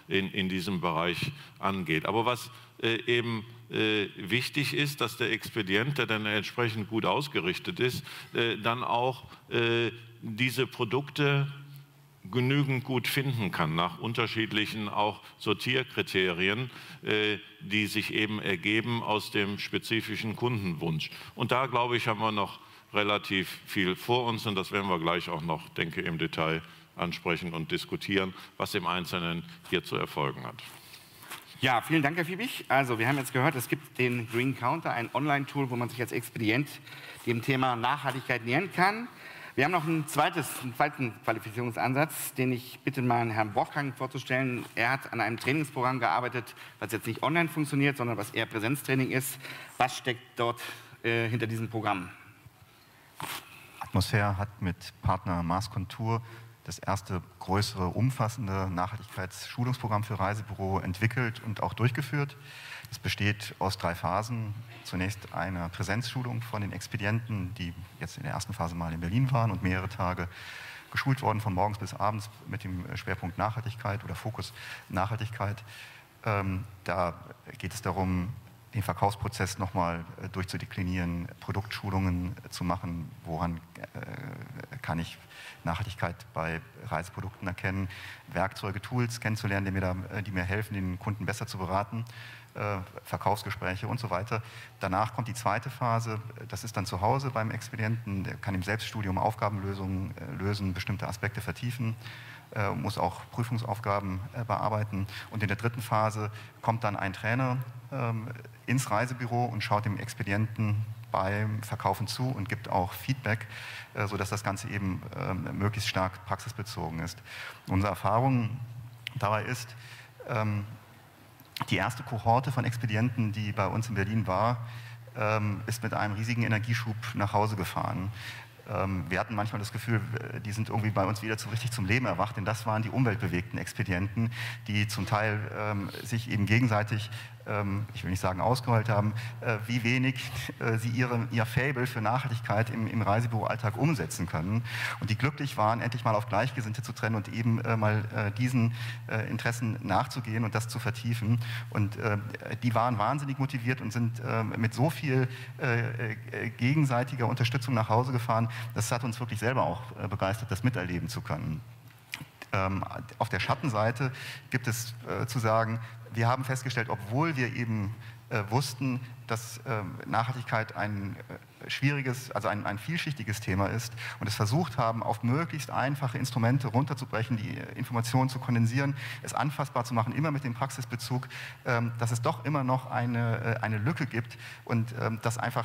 in diesem Bereich angeht. Aber was eben wichtig ist, dass der Expedient, der dann entsprechend gut ausgerichtet ist, dann auch diese Produkte genügend gut finden kann, nach unterschiedlichen auch Sortierkriterien, die sich eben ergeben aus dem spezifischen Kundenwunsch. Und da, glaube ich, haben wir noch relativ viel vor uns und das werden wir gleich auch noch, denke ich, im Detail ansprechen und diskutieren, was im Einzelnen hier zu erfolgen hat. Ja, vielen Dank, Herr Fiebig. Also wir haben jetzt gehört, es gibt den Green Counter, ein Online-Tool, wo man sich als Expedient dem Thema Nachhaltigkeit nähern kann. Wir haben noch einen zweiten Qualifizierungsansatz, den ich bitte mal Herrn Wolfgang vorzustellen. Er hat an einem Trainingsprogramm gearbeitet, was jetzt nicht online funktioniert, sondern was eher Präsenztraining ist. Was steckt dort hinter diesem Programm? Atmosphäre hat mit Partner Mars Contour das erste größere, umfassende Nachhaltigkeitsschulungsprogramm für Reisebüro entwickelt und auch durchgeführt. Es besteht aus 3 Phasen. Zunächst eine Präsenzschulung von den Expedienten, die jetzt in der ersten Phase mal in Berlin waren und mehrere Tage geschult worden, von morgens bis abends mit dem Schwerpunkt Nachhaltigkeit oder Fokus Nachhaltigkeit. Da geht es darum, den Verkaufsprozess nochmal durchzudeklinieren, Produktschulungen zu machen, woran kann ich Nachhaltigkeit bei Reiseprodukten erkennen, Werkzeuge, Tools kennenzulernen, die mir helfen, den Kunden besser zu beraten, Verkaufsgespräche und so weiter. Danach kommt die zweite Phase, das ist dann zu Hause beim Expedienten, der kann im Selbststudium Aufgabenlösungen lösen, bestimmte Aspekte vertiefen, muss auch Prüfungsaufgaben bearbeiten. Und in der dritten Phase kommt dann ein Trainer ins Reisebüro und schaut dem Expedienten beim Verkaufen zu und gibt auch Feedback, sodass das Ganze eben möglichst stark praxisbezogen ist. Unsere Erfahrung dabei ist, die erste Kohorte von Expedienten, die bei uns in Berlin war, ist mit einem riesigen Energieschub nach Hause gefahren. Wir hatten manchmal das Gefühl, die sind irgendwie bei uns wieder richtig zum Leben erwacht, denn das waren die umweltbewegten Expedienten, die zum Teil sich eben gegenseitig, ich will nicht sagen ausgeheult haben, wie wenig sie ihr Faible für Nachhaltigkeit im Reisebüroalltag umsetzen können und die glücklich waren, endlich mal auf Gleichgesinnte zu trennen und eben mal diesen Interessen nachzugehen und das zu vertiefen. Und die waren wahnsinnig motiviert und sind mit so viel gegenseitiger Unterstützung nach Hause gefahren. Das hat uns wirklich selber auch begeistert, das miterleben zu können. Auf der Schattenseite gibt es zu sagen, wir haben festgestellt, obwohl wir eben wussten, dass Nachhaltigkeit ein schwieriges, also ein vielschichtiges Thema ist und es versucht haben, auf möglichst einfache Instrumente runterzubrechen, die Informationen zu kondensieren, es anfassbar zu machen, immer mit dem Praxisbezug, dass es doch immer noch eine Lücke gibt und dass einfach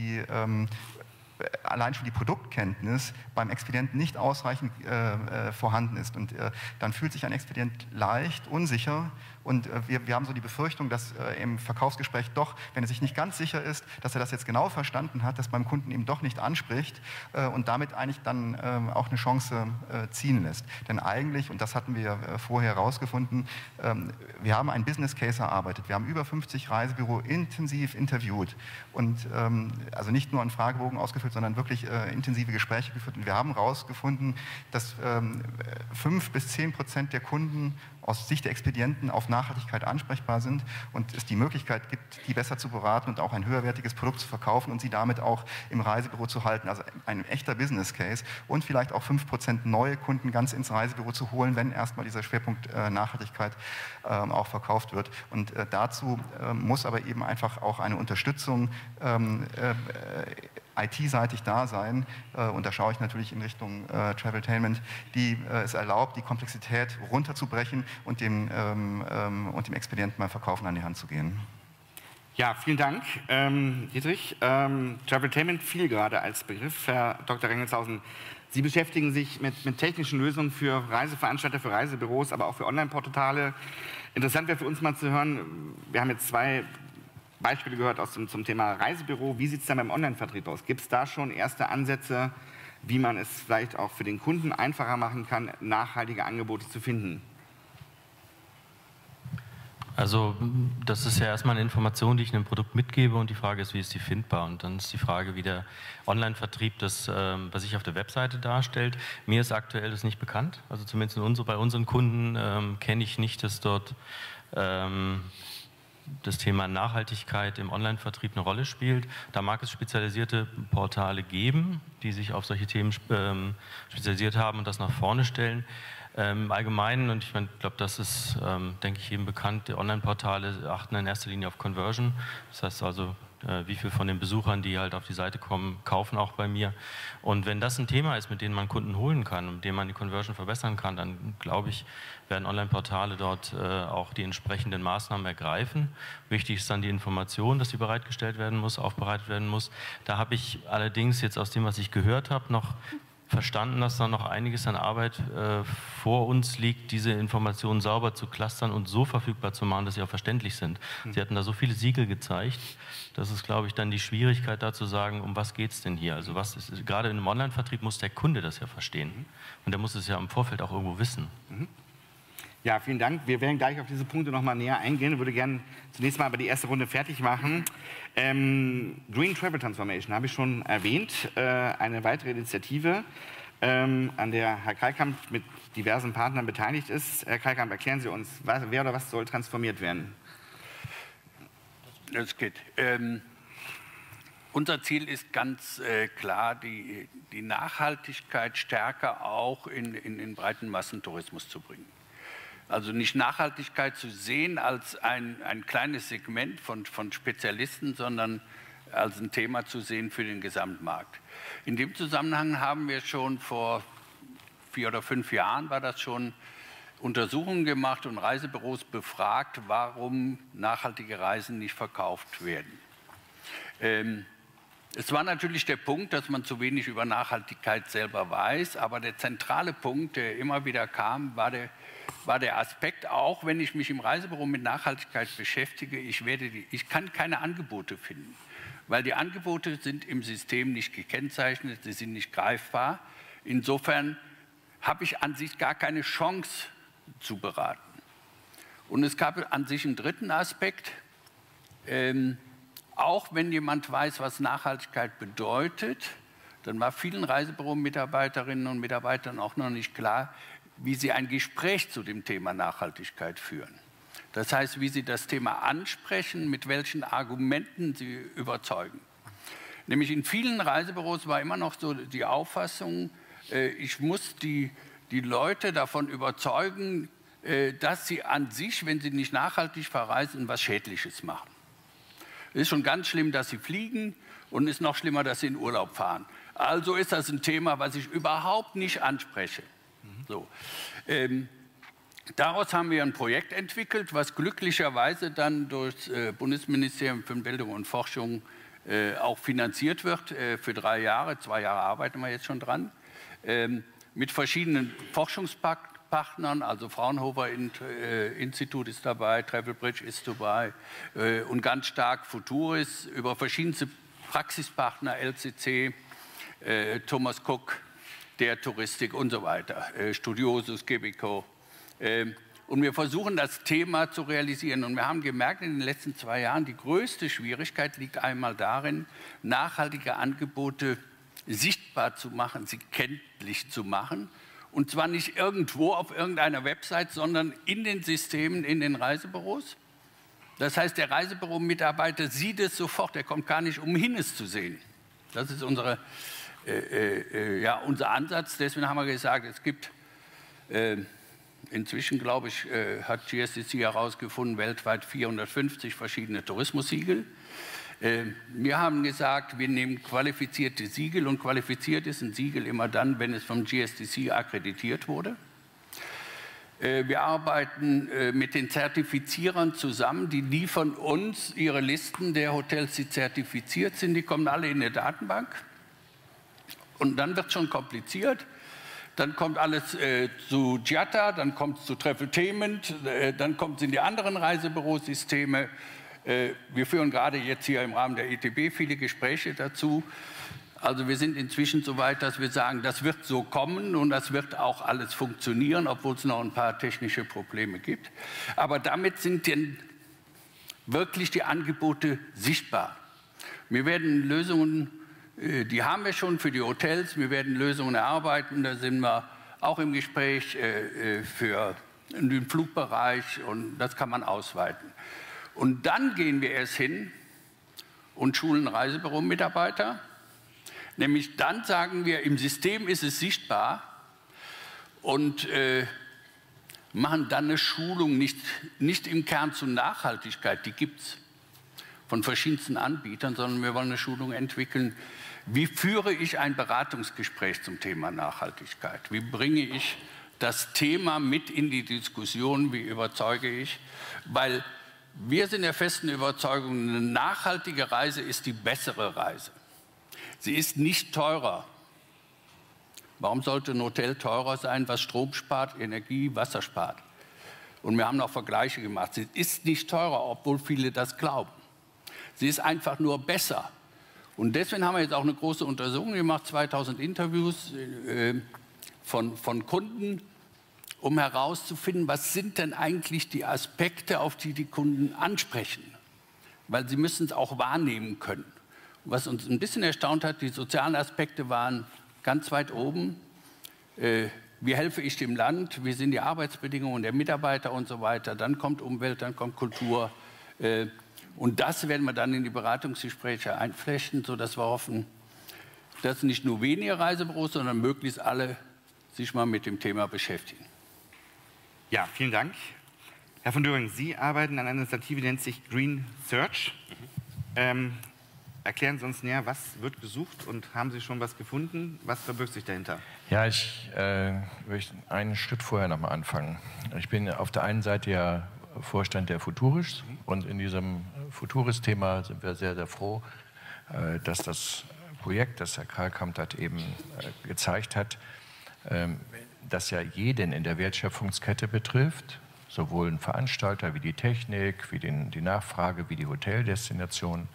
allein schon die Produktkenntnis beim Expedienten nicht ausreichend vorhanden ist. Und dann fühlt sich ein Expedient leicht unsicher und wir haben so die Befürchtung, dass im Verkaufsgespräch doch, wenn er sich nicht ganz sicher ist, dass er das jetzt genau verstanden hat, das beim Kunden eben doch nicht anspricht und damit eigentlich dann auch eine Chance ziehen lässt. Denn eigentlich, und das hatten wir vorher herausgefunden, wir haben einen Business Case erarbeitet, wir haben über 50 Reisebüro intensiv interviewt und also nicht nur einen Fragebogen ausgefüllt, sondern wirklich intensive Gespräche geführt. Und wir haben herausgefunden, dass 5 bis 10% der Kunden aus Sicht der Expedienten auf Nachhaltigkeit ansprechbar sind und es die Möglichkeit gibt, die besser zu beraten und auch ein höherwertiges Produkt zu verkaufen und sie damit auch im Reisebüro zu halten. Also ein echter Business Case und vielleicht auch 5% neue Kunden ganz ins Reisebüro zu holen, wenn erstmal dieser Schwerpunkt Nachhaltigkeit auch verkauft wird. Und dazu muss aber eben einfach auch eine Unterstützung IT-seitig da sein, und da schaue ich natürlich in Richtung Traveltainment, die es erlaubt, die Komplexität runterzubrechen und dem Expedienten beim Verkaufen an die Hand zu gehen. Ja, vielen Dank, Dietrich. Traveltainment fiel gerade als Begriff, Herr Dr. Rengelshausen. Sie beschäftigen sich mit technischen Lösungen für Reiseveranstalter, für Reisebüros, aber auch für Online-Portale. Interessant wäre für uns mal zu hören, wir haben jetzt 2 Beispiele gehört zum Thema Reisebüro. Wie sieht es dann beim Online-Vertrieb aus? Gibt es da schon erste Ansätze, wie man es vielleicht auch für den Kunden einfacher machen kann, nachhaltige Angebote zu finden? Also das ist ja erstmal eine Information, die ich einem Produkt mitgebe und die Frage ist, wie ist die findbar? Und dann ist die Frage, wie der Online-Vertrieb das, was sich auf der Webseite darstellt. Mir ist aktuell das nicht bekannt, also zumindest bei unseren Kunden kenne ich nicht, dass dort das Thema Nachhaltigkeit im Online-Vertrieb eine Rolle spielt. Da mag es spezialisierte Portale geben, die sich auf solche Themen spezialisiert haben und das nach vorne stellen. Im Allgemeinen, und ich glaube, das ist, denke ich, jedem bekannt, die Online-Portale achten in erster Linie auf Conversion. Das heißt also, wie viel von den Besuchern, die halt auf die Seite kommen, kaufen auch bei mir. Und wenn das ein Thema ist, mit dem man Kunden holen kann, mit dem man die Conversion verbessern kann, dann glaube ich, werden Online-Portale dort auch die entsprechenden Maßnahmen ergreifen. Wichtig ist dann die Information, dass sie bereitgestellt werden muss, aufbereitet werden muss. Da habe ich allerdings jetzt aus dem, was ich gehört habe, noch verstanden, dass da noch einiges an Arbeit vor uns liegt, diese Informationen sauber zu clustern und so verfügbar zu machen, dass sie auch verständlich sind. Sie hatten da so viele Siegel gezeigt, das ist, glaube ich, dann die Schwierigkeit, da zu sagen, um was geht es denn hier? Also was ist, gerade in einem Online-Vertrieb muss der Kunde das ja verstehen und der muss es ja im Vorfeld auch irgendwo wissen. Ja, vielen Dank. Wir werden gleich auf diese Punkte noch mal näher eingehen. Ich würde gerne zunächst mal aber die erste Runde fertig machen. Green Travel Transformation habe ich schon erwähnt. Eine weitere Initiative, an der Herr Kallkamp mit diversen Partnern beteiligt ist. Herr Kallkamp, erklären Sie uns, wer oder was soll transformiert werden? Das geht. Unser Ziel ist ganz klar, die Nachhaltigkeit stärker auch in den breiten Massentourismus zu bringen. Also nicht Nachhaltigkeit zu sehen als ein kleines Segment von Spezialisten, sondern als ein Thema zu sehen für den Gesamtmarkt. In dem Zusammenhang haben wir schon vor 4 oder 5 Jahren, war das schon, Untersuchungen gemacht und Reisebüros befragt, warum nachhaltige Reisen nicht verkauft werden. Es war natürlich der Punkt, dass man zu wenig über Nachhaltigkeit selber weiß, aber der zentrale Punkt, der immer wieder kam, war der Aspekt, auch wenn ich mich im Reisebüro mit Nachhaltigkeit beschäftige, ich kann keine Angebote finden, weil die Angebote sind im System nicht gekennzeichnet, sie sind nicht greifbar. Insofern habe ich an sich gar keine Chance zu beraten. Und es gab an sich einen dritten Aspekt, auch wenn jemand weiß, was Nachhaltigkeit bedeutet, dann war vielen Reisebüro-Mitarbeiterinnen und Mitarbeitern auch noch nicht klar, wie sie ein Gespräch zu dem Thema Nachhaltigkeit führen. Das heißt, wie sie das Thema ansprechen, mit welchen Argumenten sie überzeugen. Nämlich in vielen Reisebüros war immer noch so die Auffassung, ich muss die Leute davon überzeugen, dass sie an sich, wenn sie nicht nachhaltig verreisen, was Schädliches machen. Es ist schon ganz schlimm, dass sie fliegen und es ist noch schlimmer, dass sie in Urlaub fahren. Also ist das ein Thema, was ich überhaupt nicht anspreche. So. Daraus haben wir ein Projekt entwickelt, was glücklicherweise dann durch das Bundesministerium für Bildung und Forschung auch finanziert wird für 3 Jahre. 2 Jahre arbeiten wir jetzt schon dran. Mit verschiedenen Forschungspartnern, also Fraunhofer Institut ist dabei, Travelbridge ist dabei und ganz stark Futuris, über verschiedenste Praxispartner, LCC, Thomas Cook, der Touristik und so weiter, Studiosus, Gebico. Und wir versuchen, das Thema zu realisieren. Und wir haben gemerkt, in den letzten 2 Jahren, die größte Schwierigkeit liegt einmal darin, nachhaltige Angebote sichtbar zu machen, sie kenntlich zu machen. Und zwar nicht irgendwo auf irgendeiner Website, sondern in den Systemen, in den Reisebüros. Das heißt, der Reisebüro-Mitarbeiter sieht es sofort, er kommt gar nicht umhin, es zu sehen. Das ist unser Ansatz. Deswegen haben wir gesagt, es gibt inzwischen, glaube ich, hat GSTC herausgefunden, weltweit 450 verschiedene Tourismussiegel. Wir haben gesagt, wir nehmen qualifizierte Siegel und qualifiziert ist ein Siegel immer dann, wenn es vom GSTC akkreditiert wurde. Wir arbeiten mit den Zertifizierern zusammen, die liefern uns ihre Listen der Hotels, die zertifiziert sind, die kommen alle in eine Datenbank. Und dann wird es schon kompliziert. Dann kommt alles zu Giatta, dann kommt es zu Traveltainment, dann kommt es in die anderen Reisebürosysteme. Wir führen gerade jetzt hier im Rahmen der ETB viele Gespräche dazu. Also wir sind inzwischen so weit, dass wir sagen, das wird so kommen und das wird auch alles funktionieren, obwohl es noch ein paar technische Probleme gibt. Aber damit sind wirklich die Angebote sichtbar. Wir werden Lösungen, die haben wir schon für die Hotels, wir werden Lösungen erarbeiten, da sind wir auch im Gespräch für den Flugbereich und das kann man ausweiten. Und dann gehen wir erst hin und schulen Reisebüro-Mitarbeiter. Nämlich dann sagen wir, im System ist es sichtbar und machen dann eine Schulung nicht im Kern zu Nachhaltigkeit, die gibt es von verschiedensten Anbietern, sondern wir wollen eine Schulung entwickeln, wie führe ich ein Beratungsgespräch zum Thema Nachhaltigkeit, wie bringe ich das Thema mit in die Diskussion, wie überzeuge ich, weil wir sind der festen Überzeugung, eine nachhaltige Reise ist die bessere Reise. Sie ist nicht teurer. Warum sollte ein Hotel teurer sein, was Strom spart, Energie, Wasser spart? Und wir haben noch Vergleiche gemacht. Sie ist nicht teurer, obwohl viele das glauben. Sie ist einfach nur besser. Und deswegen haben wir jetzt auch eine große Untersuchung gemacht, 2000 Interviews von Kunden, um herauszufinden, was sind denn eigentlich die Aspekte, auf die die Kunden ansprechen. Weil sie müssen es auch wahrnehmen können. Was uns ein bisschen erstaunt hat, die sozialen Aspekte waren ganz weit oben. Wie helfe ich dem Land? Wie sind die Arbeitsbedingungen der Mitarbeiter und so weiter? Dann kommt Umwelt, dann kommt Kultur. Und das werden wir dann in die Beratungsgespräche einflechten, sodass wir hoffen, dass nicht nur wenige Reisebüros, sondern möglichst alle sich mal mit dem Thema beschäftigen. Ja, vielen Dank. Herr von Döring, Sie arbeiten an einer Initiative, die nennt sich Green Search. Erklären Sie uns näher, was wird gesucht und haben Sie schon was gefunden? Was verbirgt sich dahinter? Ja, ich möchte einen Schritt vorher noch mal anfangen. Ich bin auf der einen Seite ja Vorstand der Futuris und in diesem Futuris-Thema sind wir sehr, sehr froh, dass das Projekt, das Herr Karl-Kamtat eben gezeigt hat, das ja jeden in der Wertschöpfungskette betrifft, sowohl einen Veranstalter wie die Technik, wie die Nachfrage, wie die Hoteldestination,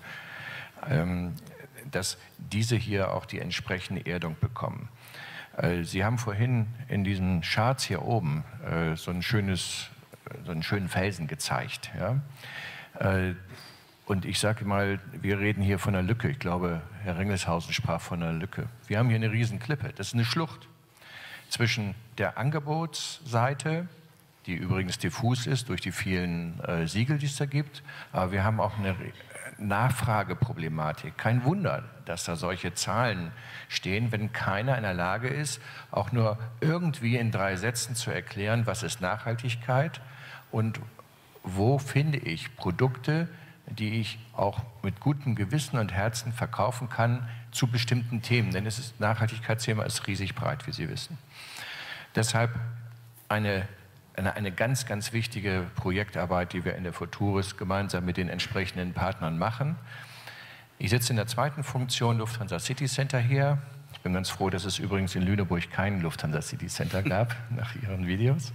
dass diese hier auch die entsprechende Erdung bekommen. Sie haben vorhin in diesen Charts hier oben so einen schönen Felsen gezeigt. Ja? Und ich sage mal, wir reden hier von einer Lücke. Ich glaube, Herr Ringelshausen sprach von einer Lücke. Wir haben hier eine Riesenklippe. Das ist eine Schlucht zwischen der Angebotsseite, die übrigens diffus ist durch die vielen Siegel, die es da gibt, aber wir haben auch eine Nachfrageproblematik. Kein Wunder, dass da solche Zahlen stehen, wenn keiner in der Lage ist, auch nur irgendwie in 3 Sätzen zu erklären, was ist Nachhaltigkeit und wo finde ich Produkte, die ich auch mit gutem Gewissen und Herzen verkaufen kann zu bestimmten Themen. Denn das Nachhaltigkeitsthema ist riesig breit, wie Sie wissen. Deshalb eine ganz, ganz wichtige Projektarbeit, die wir in der Futuris gemeinsam mit den entsprechenden Partnern machen. Ich sitze in der zweiten Funktion Lufthansa City Center hier. Ich bin ganz froh, dass es übrigens in Lüneburg kein Lufthansa City Center gab, nach Ihren Videos.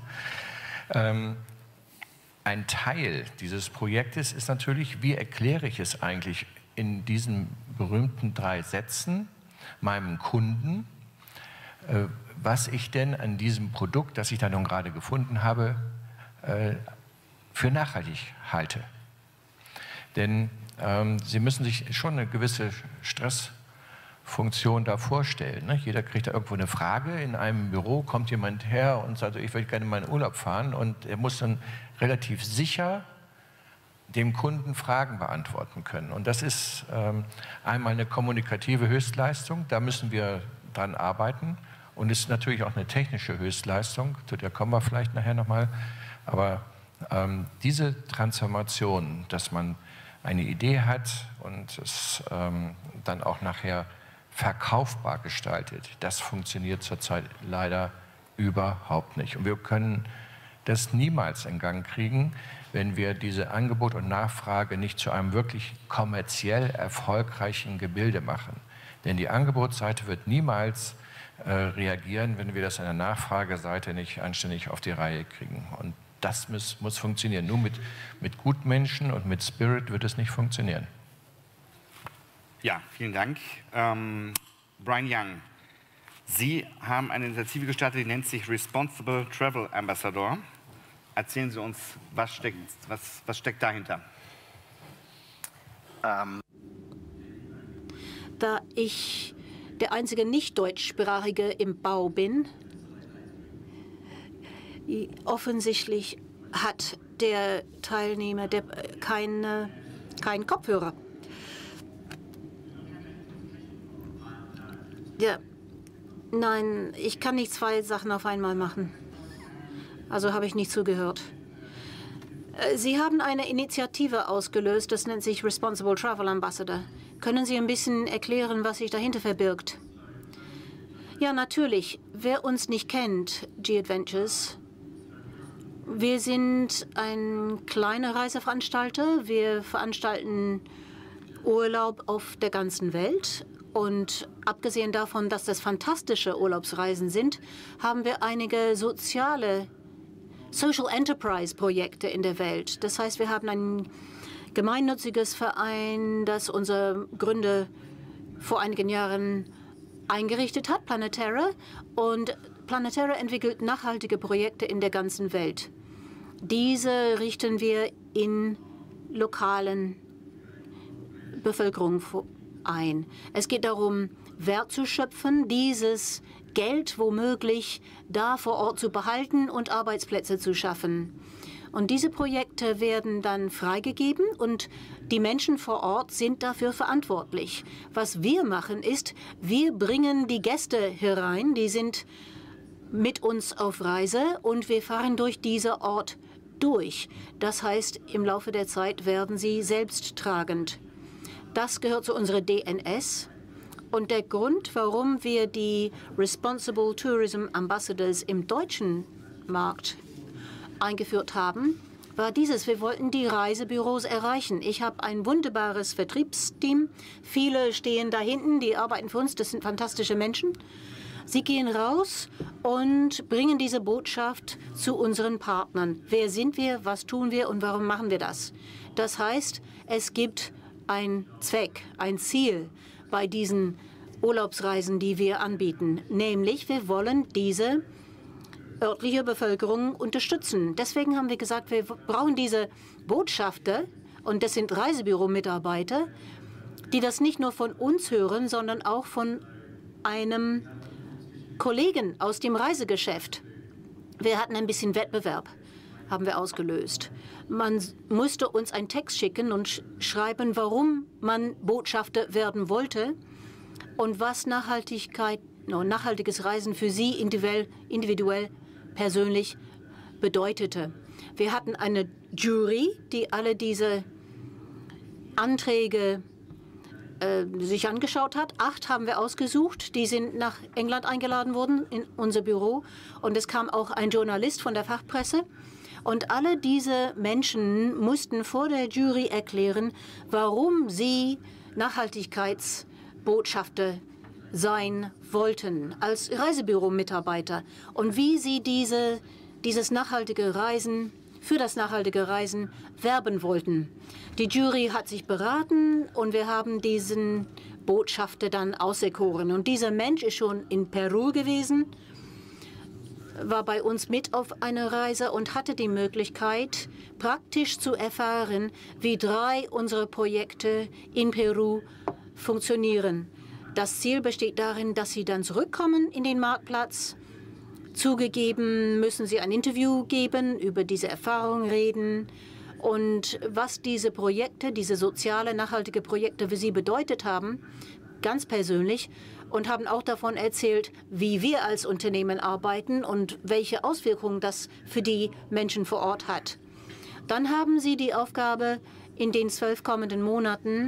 Ein Teil dieses Projektes ist natürlich, wie erkläre ich es eigentlich in diesen berühmten 3 Sätzen meinem Kunden, was ich denn an diesem Produkt, das ich da nun gerade gefunden habe, für nachhaltig halte. Denn Sie müssen sich schon eine gewisse Stressfunktion da vorstellen. Ne? Jeder kriegt da irgendwo eine Frage. In einem Büro kommt jemand her und sagt, ich würde gerne in meinen Urlaub fahren. Und er muss dann relativ sicher dem Kunden Fragen beantworten können. Und das ist einmal eine kommunikative Höchstleistung. Da müssen wir dran arbeiten. Und es ist natürlich auch eine technische Höchstleistung, zu der kommen wir vielleicht nachher nochmal. Aber diese Transformation, dass man eine Idee hat und es dann auch nachher verkaufbar gestaltet, das funktioniert zurzeit leider überhaupt nicht. Und wir können das niemals in Gang kriegen, wenn wir diese Angebot und Nachfrage nicht zu einem wirklich kommerziell erfolgreichen Gebilde machen. Denn die Angebotsseite wird niemals reagieren, wenn wir das an der Nachfrageseite nicht anständig auf die Reihe kriegen. Und das muss funktionieren. Nur mit Gutmenschen und mit Spirit wird es nicht funktionieren. Ja, vielen Dank. Brian Young, Sie haben eine Initiative gestartet, die nennt sich Responsible Travel Ambassador. Erzählen Sie uns, was steckt dahinter? Da ich der einzige Nicht-Deutschsprachige im Bau bin, offensichtlich hat der Teilnehmer keinen Kopfhörer. Ja, nein, ich kann nicht zwei Sachen auf einmal machen. Also habe ich nicht zugehört. Sie haben eine Initiative ausgelöst, das nennt sich Responsible Travel Ambassador. Können Sie ein bisschen erklären, was sich dahinter verbirgt? Ja, natürlich. Wer uns nicht kennt, G-Adventures, wir sind ein kleiner Reiseveranstalter. Wir veranstalten Urlaub auf der ganzen Welt. Und abgesehen davon, dass das fantastische Urlaubsreisen sind, haben wir einige Social Enterprise Projekte in der Welt. Das heißt, wir haben ein gemeinnütziges Verein, das unser Gründer vor einigen Jahren eingerichtet hat, Planeterra. Und Planeterra entwickelt nachhaltige Projekte in der ganzen Welt. Diese richten wir in lokalen Bevölkerung ein. Es geht darum, Wert zu schöpfen, dieses Geld womöglich da vor Ort zu behalten und Arbeitsplätze zu schaffen. Und diese Projekte werden dann freigegeben und die Menschen vor Ort sind dafür verantwortlich. Was wir machen ist, wir bringen die Gäste herein, die sind mit uns auf Reise und wir fahren durch diesen Ort durch. Das heißt, im Laufe der Zeit werden sie selbsttragend. Das gehört zu unserer DNS. Und der Grund, warum wir die Responsible Tourism Ambassadors im deutschen Markt eingeführt haben, war dieses: Wir wollten die Reisebüros erreichen. Ich habe ein wunderbares Vertriebsteam. Viele stehen da hinten, die arbeiten für uns. Das sind fantastische Menschen. Sie gehen raus und bringen diese Botschaft zu unseren Partnern. Wer sind wir, was tun wir und warum machen wir das? Das heißt, es gibt ein Zweck, ein Ziel bei diesen Urlaubsreisen, die wir anbieten. Nämlich, wir wollen diese örtliche Bevölkerung unterstützen. Deswegen haben wir gesagt, wir brauchen diese Botschafter, und das sind Reisebüro-Mitarbeiter, die das nicht nur von uns hören, sondern auch von einem Kollegen aus dem Reisegeschäft. Wir hatten ein bisschen Wettbewerb, haben wir ausgelöst. Man musste uns einen Text schicken und schreiben, warum man Botschafter werden wollte und was nachhaltiges Reisen für sie individuell persönlich bedeutete. Wir hatten eine Jury, die alle diese Anträge sich angeschaut hat. 8 haben wir ausgesucht. Die sind nach England eingeladen worden, in unser Büro. Und es kam auch ein Journalist von der Fachpresse. Und alle diese Menschen mussten vor der Jury erklären, warum sie Nachhaltigkeitsbotschafter sein wollten als Reisebüro-Mitarbeiter und wie sie dieses nachhaltige Reisen, für das nachhaltige Reisen werben wollten. Die Jury hat sich beraten und wir haben diesen Botschafter dann auserkoren. Und dieser Mensch ist schon in Peru gewesen, war bei uns mit auf einer Reise und hatte die Möglichkeit, praktisch zu erfahren, wie 3 unserer Projekte in Peru funktionieren. Das Ziel besteht darin, dass sie dann zurückkommen in den Marktplatz. Zugegeben müssen sie ein Interview geben, über diese Erfahrung reden und was diese Projekte, diese soziale, nachhaltige Projekte für sie bedeutet haben, ganz persönlich, und haben auch davon erzählt, wie wir als Unternehmen arbeiten und welche Auswirkungen das für die Menschen vor Ort hat. Dann haben sie die Aufgabe, in den 12 kommenden Monaten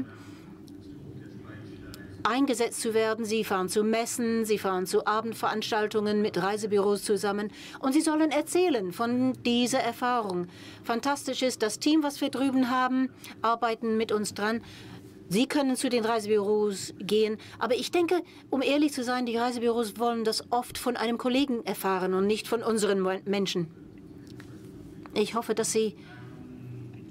eingesetzt zu werden. Sie fahren zu Messen, sie fahren zu Abendveranstaltungen mit Reisebüros zusammen und sie sollen erzählen von dieser Erfahrung. Fantastisch ist, das Team, was wir drüben haben, arbeiten mit uns dran. Sie können zu den Reisebüros gehen, aber ich denke, um ehrlich zu sein, die Reisebüros wollen das oft von einem Kollegen erfahren und nicht von unseren Menschen. Ich hoffe, dass Sie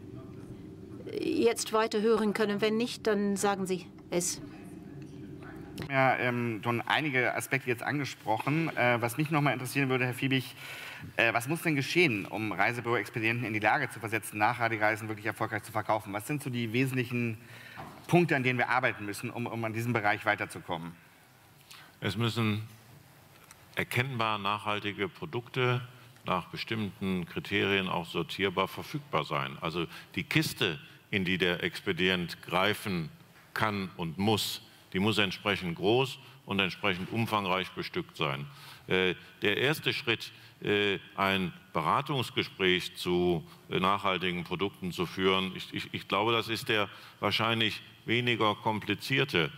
jetzt weiter hören können. Wenn nicht, dann sagen Sie es. Ja, schon einige Aspekte jetzt angesprochen. Was mich noch mal interessieren würde, Herr Fiebig, was muss denn geschehen, um Reisebüro-Expedienten in die Lage zu versetzen, nachhaltige Reisen wirklich erfolgreich zu verkaufen? Was sind so die wesentlichen Punkte, an denen wir arbeiten müssen, um an diesem Bereich weiterzukommen? Es müssen erkennbar nachhaltige Produkte nach bestimmten Kriterien auch sortierbar verfügbar sein. Also die Kiste, in die der Expedient greifen kann und muss, die muss entsprechend groß und entsprechend umfangreich bestückt sein. Der erste Schritt, ein Beratungsgespräch zu nachhaltigen Produkten zu führen, ich glaube, das ist der wahrscheinlich weniger komplizierte.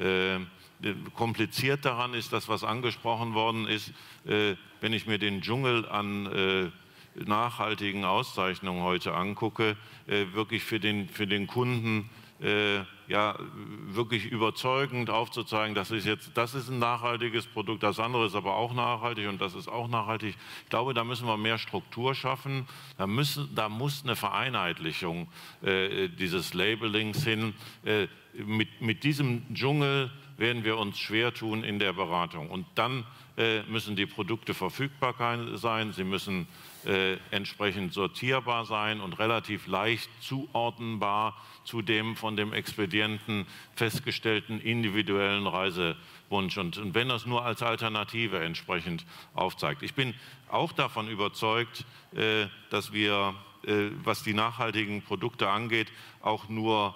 Kompliziert daran ist das, was angesprochen worden ist, wenn ich mir den Dschungel an nachhaltigen Auszeichnungen heute angucke, wirklich für den Kunden ja, wirklich überzeugend aufzuzeigen, das ist ein nachhaltiges Produkt, das andere ist aber auch nachhaltig und das ist auch nachhaltig. Ich glaube, da müssen wir mehr Struktur schaffen, da muss eine Vereinheitlichung dieses Labelings hin. Mit diesem Dschungel werden wir uns schwer tun in der Beratung. Und dann müssen die Produkte verfügbar sein, sie müssen entsprechend sortierbar sein und relativ leicht zuordnenbar zu dem von dem Expedienten festgestellten individuellen Reisewunsch. Und wenn das nur als Alternative entsprechend aufzeigt. Ich bin auch davon überzeugt, dass wir, was die nachhaltigen Produkte angeht, auch nur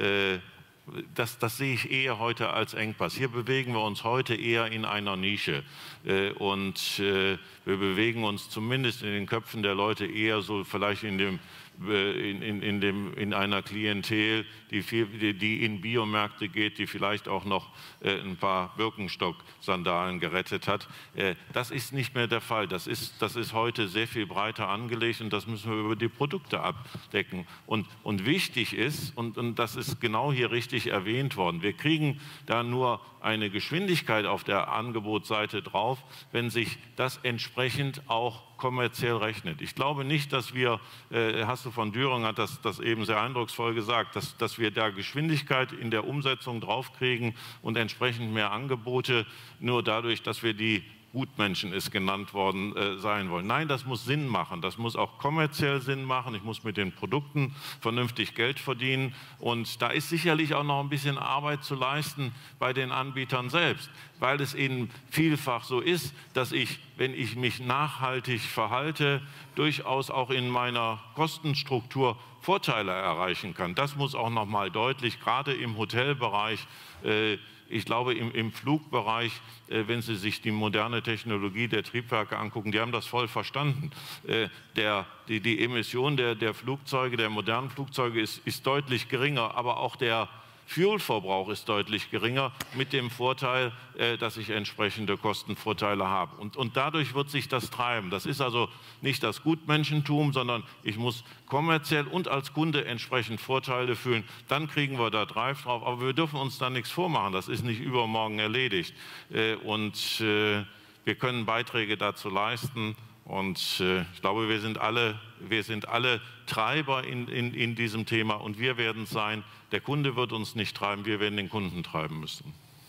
das sehe ich eher heute als Engpass. Hier bewegen wir uns heute eher in einer Nische und wir bewegen uns zumindest in den Köpfen der Leute eher so vielleicht in einer Klientel, die in Biomärkte geht, die vielleicht auch noch ein paar Birkenstock-Sandalen gerettet hat. Das ist nicht mehr der Fall. Das ist heute sehr viel breiter angelegt und das müssen wir über die Produkte abdecken. Und wichtig ist, und das ist genau hier richtig erwähnt worden, wir kriegen da nur eine Geschwindigkeit auf der Angebotsseite drauf, wenn sich das entsprechend auch kommerziell rechnet. Ich glaube nicht, dass wir, Hasso von Düring hat das eben sehr eindrucksvoll gesagt, dass wir da Geschwindigkeit in der Umsetzung draufkriegen und entsprechend mehr Angebote, nur dadurch, dass wir die Gutmenschen ist genannt worden sein wollen. Nein, das muss Sinn machen. Das muss auch kommerziell Sinn machen. Ich muss mit den Produkten vernünftig Geld verdienen. Und da ist sicherlich auch noch ein bisschen Arbeit zu leisten bei den Anbietern selbst, weil es eben vielfach so ist, dass ich, wenn ich mich nachhaltig verhalte, durchaus auch in meiner Kostenstruktur Vorteile erreichen kann. Das muss auch noch mal deutlich, gerade im Hotelbereich, ich glaube, im Flugbereich, wenn Sie sich die moderne Technologie der Triebwerke angucken, die haben das voll verstanden. Die Emission der Flugzeuge, der modernen Flugzeuge ist deutlich geringer, aber auch der Fuelverbrauch ist deutlich geringer, mit dem Vorteil, dass ich entsprechende Kostenvorteile habe. Und dadurch wird sich das treiben. Das ist also nicht das Gutmenschentum, sondern ich muss kommerziell und als Kunde entsprechend Vorteile fühlen. Dann kriegen wir da Drive drauf. Aber wir dürfen uns da nichts vormachen. Das ist nicht übermorgen erledigt. Wir können Beiträge dazu leisten. Und ich glaube, wir sind alle Treiber in diesem Thema und wir werden es sein. Der Kunde wird uns nicht treiben, wir werden den Kunden treiben müssen.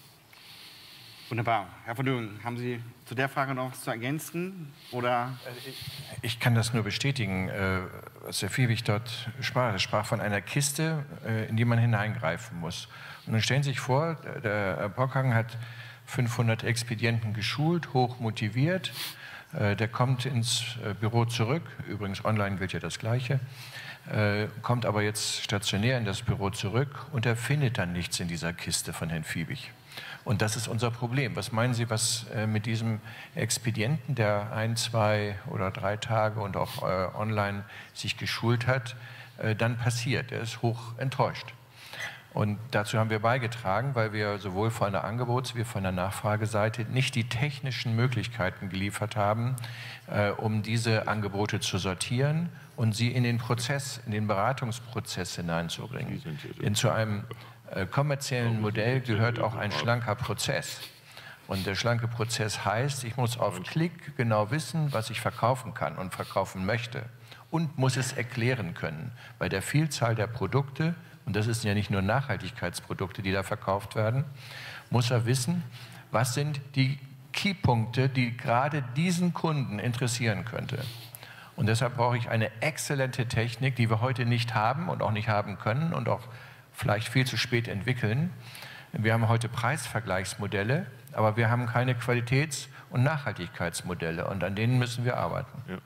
Wunderbar. Herr von Düring, haben Sie zu der Frage noch was zu ergänzen? Oder? Ich kann das nur bestätigen, was Herr Fiebig dort sprach. Er sprach von einer Kiste, in die man hineingreifen muss. Und dann stellen Sie sich vor, der Herr Brockhagen hat 500 Expedienten geschult, hoch motiviert. Der kommt ins Büro zurück, übrigens online gilt ja das Gleiche, kommt aber jetzt stationär in das Büro zurück und er findet dann nichts in dieser Kiste von Herrn Fiebig. Und das ist unser Problem. Was meinen Sie, was mit diesem Expedienten, der 1, 2 oder 3 Tage und auch online sich geschult hat, dann passiert? Er ist hoch enttäuscht. Und dazu haben wir beigetragen, weil wir sowohl von der Angebots- wie von der Nachfrageseite nicht die technischen Möglichkeiten geliefert haben, um diese Angebote zu sortieren und sie in den Prozess, in den Beratungsprozess hineinzubringen. Denn zu einem kommerziellen Modell gehört auch ein schlanker Prozess. Und der schlanke Prozess heißt, ich muss auf Klick genau wissen, was ich verkaufen kann und verkaufen möchte. Und muss es erklären können. Bei der Vielzahl der Produkte und das sind ja nicht nur Nachhaltigkeitsprodukte, die da verkauft werden, muss er wissen, was sind die Keypunkte, die gerade diesen Kunden interessieren könnte. Und deshalb brauche ich eine exzellente Technik, die wir heute nicht haben und auch nicht haben können und auch vielleicht viel zu spät entwickeln. Wir haben heute Preisvergleichsmodelle, aber wir haben keine Qualitäts- und Nachhaltigkeitsmodelle und an denen müssen wir arbeiten. Ja.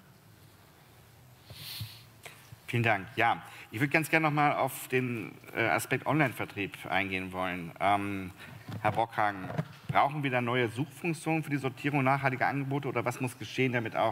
Vielen Dank. Ja, ich würde ganz gerne noch mal auf den Aspekt Online-Vertrieb eingehen wollen. Herr Brockhagen, brauchen wir da neue Suchfunktionen für die Sortierung nachhaltiger Angebote oder was muss geschehen, damit auch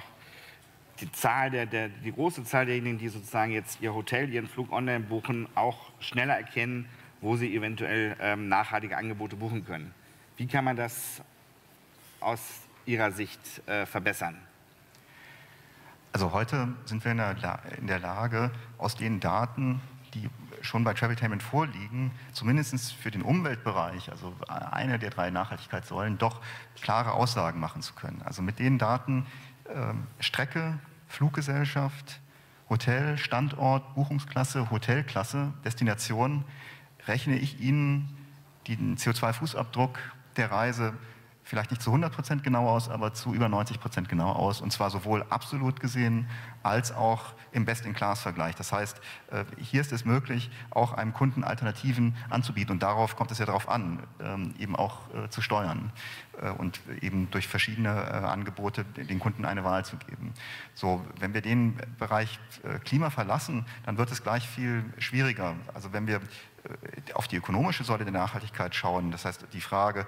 die große Zahl derjenigen, die sozusagen jetzt ihr Hotel, ihren Flug online buchen, auch schneller erkennen, wo sie eventuell nachhaltige Angebote buchen können? Wie kann man das aus Ihrer Sicht verbessern? Also heute sind wir in der Lage, aus den Daten, die schon bei Traveltainment vorliegen, zumindest für den Umweltbereich, also eine der 3 Nachhaltigkeitssäulen, doch klare Aussagen machen zu können. Also mit den Daten Strecke, Fluggesellschaft, Hotel, Standort, Buchungsklasse, Hotelklasse, Destination, rechne ich Ihnen den CO2-Fußabdruck der Reise vielleicht nicht zu 100% genau aus, aber zu über 90% genau aus. Und zwar sowohl absolut gesehen als auch im Best-in-Class-Vergleich. Das heißt, hier ist es möglich, auch einem Kunden Alternativen anzubieten. Und darauf kommt es ja darauf an, eben auch zu steuern und eben durch verschiedene Angebote den Kunden eine Wahl zu geben. So, wenn wir den Bereich Klima verlassen, dann wird es gleich viel schwieriger. Also wenn wir auf die ökonomische Säule der Nachhaltigkeit schauen, das heißt die Frage,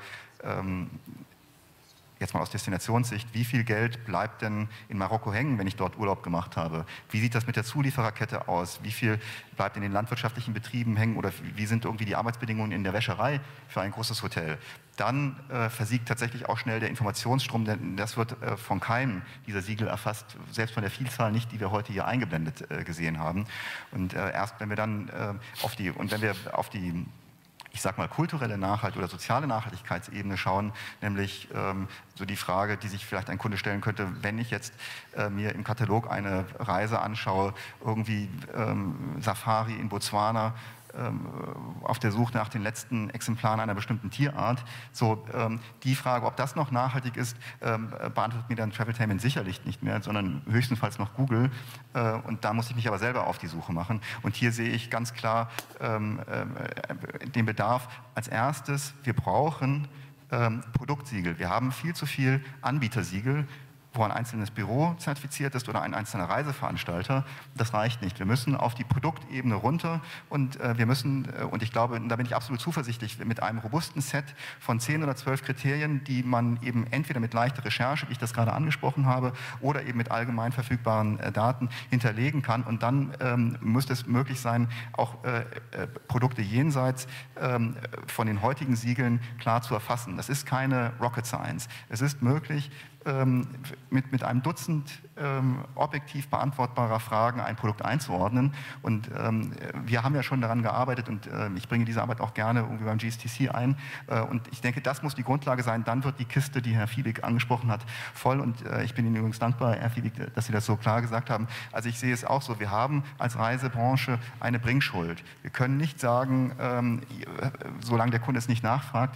jetzt mal aus Destinationssicht, wie viel Geld bleibt denn in Marokko hängen, wenn ich dort Urlaub gemacht habe? Wie sieht das mit der Zuliefererkette aus? Wie viel bleibt in den landwirtschaftlichen Betrieben hängen oder wie sind irgendwie die Arbeitsbedingungen in der Wäscherei für ein großes Hotel? Dann versiegt tatsächlich auch schnell der Informationsstrom, denn das wird von keinem dieser Siegel erfasst, selbst von der Vielzahl nicht, die wir heute hier eingeblendet gesehen haben. Und erst wenn wir dann auf die ich sag mal, kulturelle oder soziale Nachhaltigkeitsebene schauen, nämlich so die Frage, die sich vielleicht ein Kunde stellen könnte, wenn ich jetzt mir im Katalog eine Reise anschaue, irgendwie Safari in Botswana, auf der Suche nach den letzten Exemplaren einer bestimmten Tierart. So, die Frage, ob das noch nachhaltig ist, beantwortet mir dann Traveltainment sicherlich nicht mehr, sondern höchstenfalls noch Google. Und da muss ich mich aber selber auf die Suche machen. Und hier sehe ich ganz klar den Bedarf. Als erstes, wir brauchen Produktsiegel. Wir haben viel zu viel Anbietersiegel, wo ein einzelnes Büro zertifiziert ist oder ein einzelner Reiseveranstalter. Das reicht nicht. Wir müssen auf die Produktebene runter und wir müssen, und ich glaube, da bin ich absolut zuversichtlich, mit einem robusten Set von 10 oder 12 Kriterien, die man eben entweder mit leichter Recherche, wie ich das gerade angesprochen habe, oder eben mit allgemein verfügbaren Daten hinterlegen kann. Und dann müsste es möglich sein, auch Produkte jenseits von den heutigen Siegeln klar zu erfassen. Das ist keine Rocket Science. Es ist möglich, mit einem Dutzend objektiv beantwortbarer Fragen ein Produkt einzuordnen. Und wir haben ja schon daran gearbeitet und ich bringe diese Arbeit auch gerne irgendwie beim GSTC ein. Und ich denke, das muss die Grundlage sein. Dann wird die Kiste, die Herr Fiebig angesprochen hat, voll. Und ich bin Ihnen übrigens dankbar, Herr Fiebig, dass Sie das so klar gesagt haben. Also ich sehe es auch so. Wir haben als Reisebranche eine Bringschuld. Wir können nicht sagen, solange der Kunde es nicht nachfragt,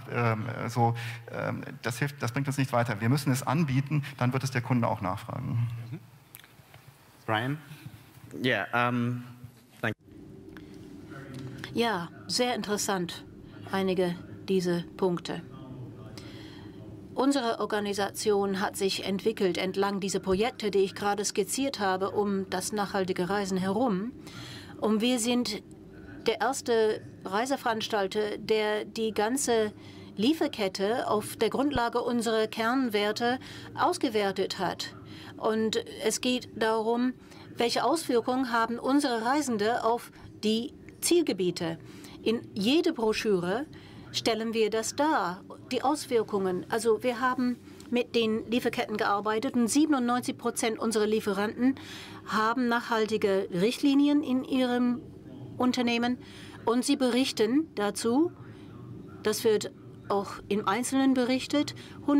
das bringt uns nicht weiter. Wir müssen es anbieten, dann wird es der Kunde auch nachfragen. Brian? Ja, sehr interessant, einige dieser Punkte. Unsere Organisation hat sich entwickelt entlang dieser Projekte, die ich gerade skizziert habe, um das nachhaltige Reisen herum. Und wir sind der erste Reiseveranstalter, der die ganze Lieferkette auf der Grundlage unserer Kernwerte ausgewertet hat. Und es geht darum, welche Auswirkungen haben unsere Reisende auf die Zielgebiete. In jede Broschüre stellen wir das dar, die Auswirkungen. Also wir haben mit den Lieferketten gearbeitet und 97% unserer Lieferanten haben nachhaltige Richtlinien in ihrem Unternehmen und sie berichten dazu. Das wird auch im Einzelnen berichtet.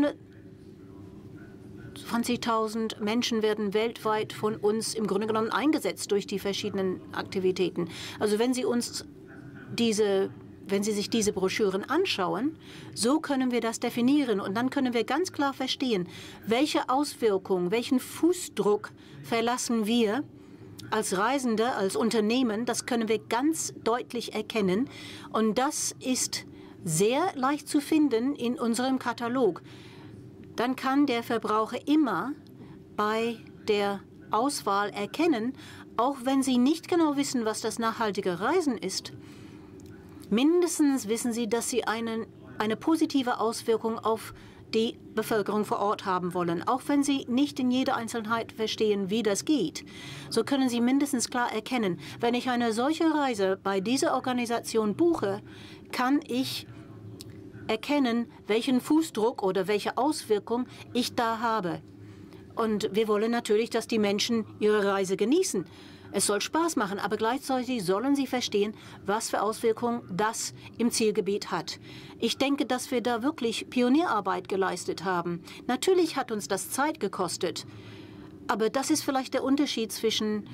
120.000 Menschen werden weltweit von uns im Grunde genommen eingesetzt durch die verschiedenen Aktivitäten. Also wenn Sie uns wenn Sie sich diese Broschüren anschauen, so können wir das definieren und dann können wir ganz klar verstehen, welche Auswirkungen, welchen Fußdruck verlassen wir als Reisende, als Unternehmen, das können wir ganz deutlich erkennen und das ist sehr leicht zu finden in unserem Katalog. Dann kann der Verbraucher immer bei der Auswahl erkennen, auch wenn Sie nicht genau wissen, was das nachhaltige Reisen ist. Mindestens wissen Sie, dass Sie eine positive Auswirkung auf die Bevölkerung vor Ort haben wollen. Auch wenn Sie nicht in jeder Einzelheit verstehen, wie das geht, so können Sie mindestens klar erkennen, wenn ich eine solche Reise bei dieser Organisation buche, kann ich erkennen, welchen Fußdruck oder welche Auswirkung ich da habe. Und wir wollen natürlich, dass die Menschen ihre Reise genießen. Es soll Spaß machen, aber gleichzeitig sollen sie verstehen, was für Auswirkungen das im Zielgebiet hat. Ich denke, dass wir da wirklich Pionierarbeit geleistet haben. Natürlich hat uns das Zeit gekostet, aber das ist vielleicht der Unterschied zwischen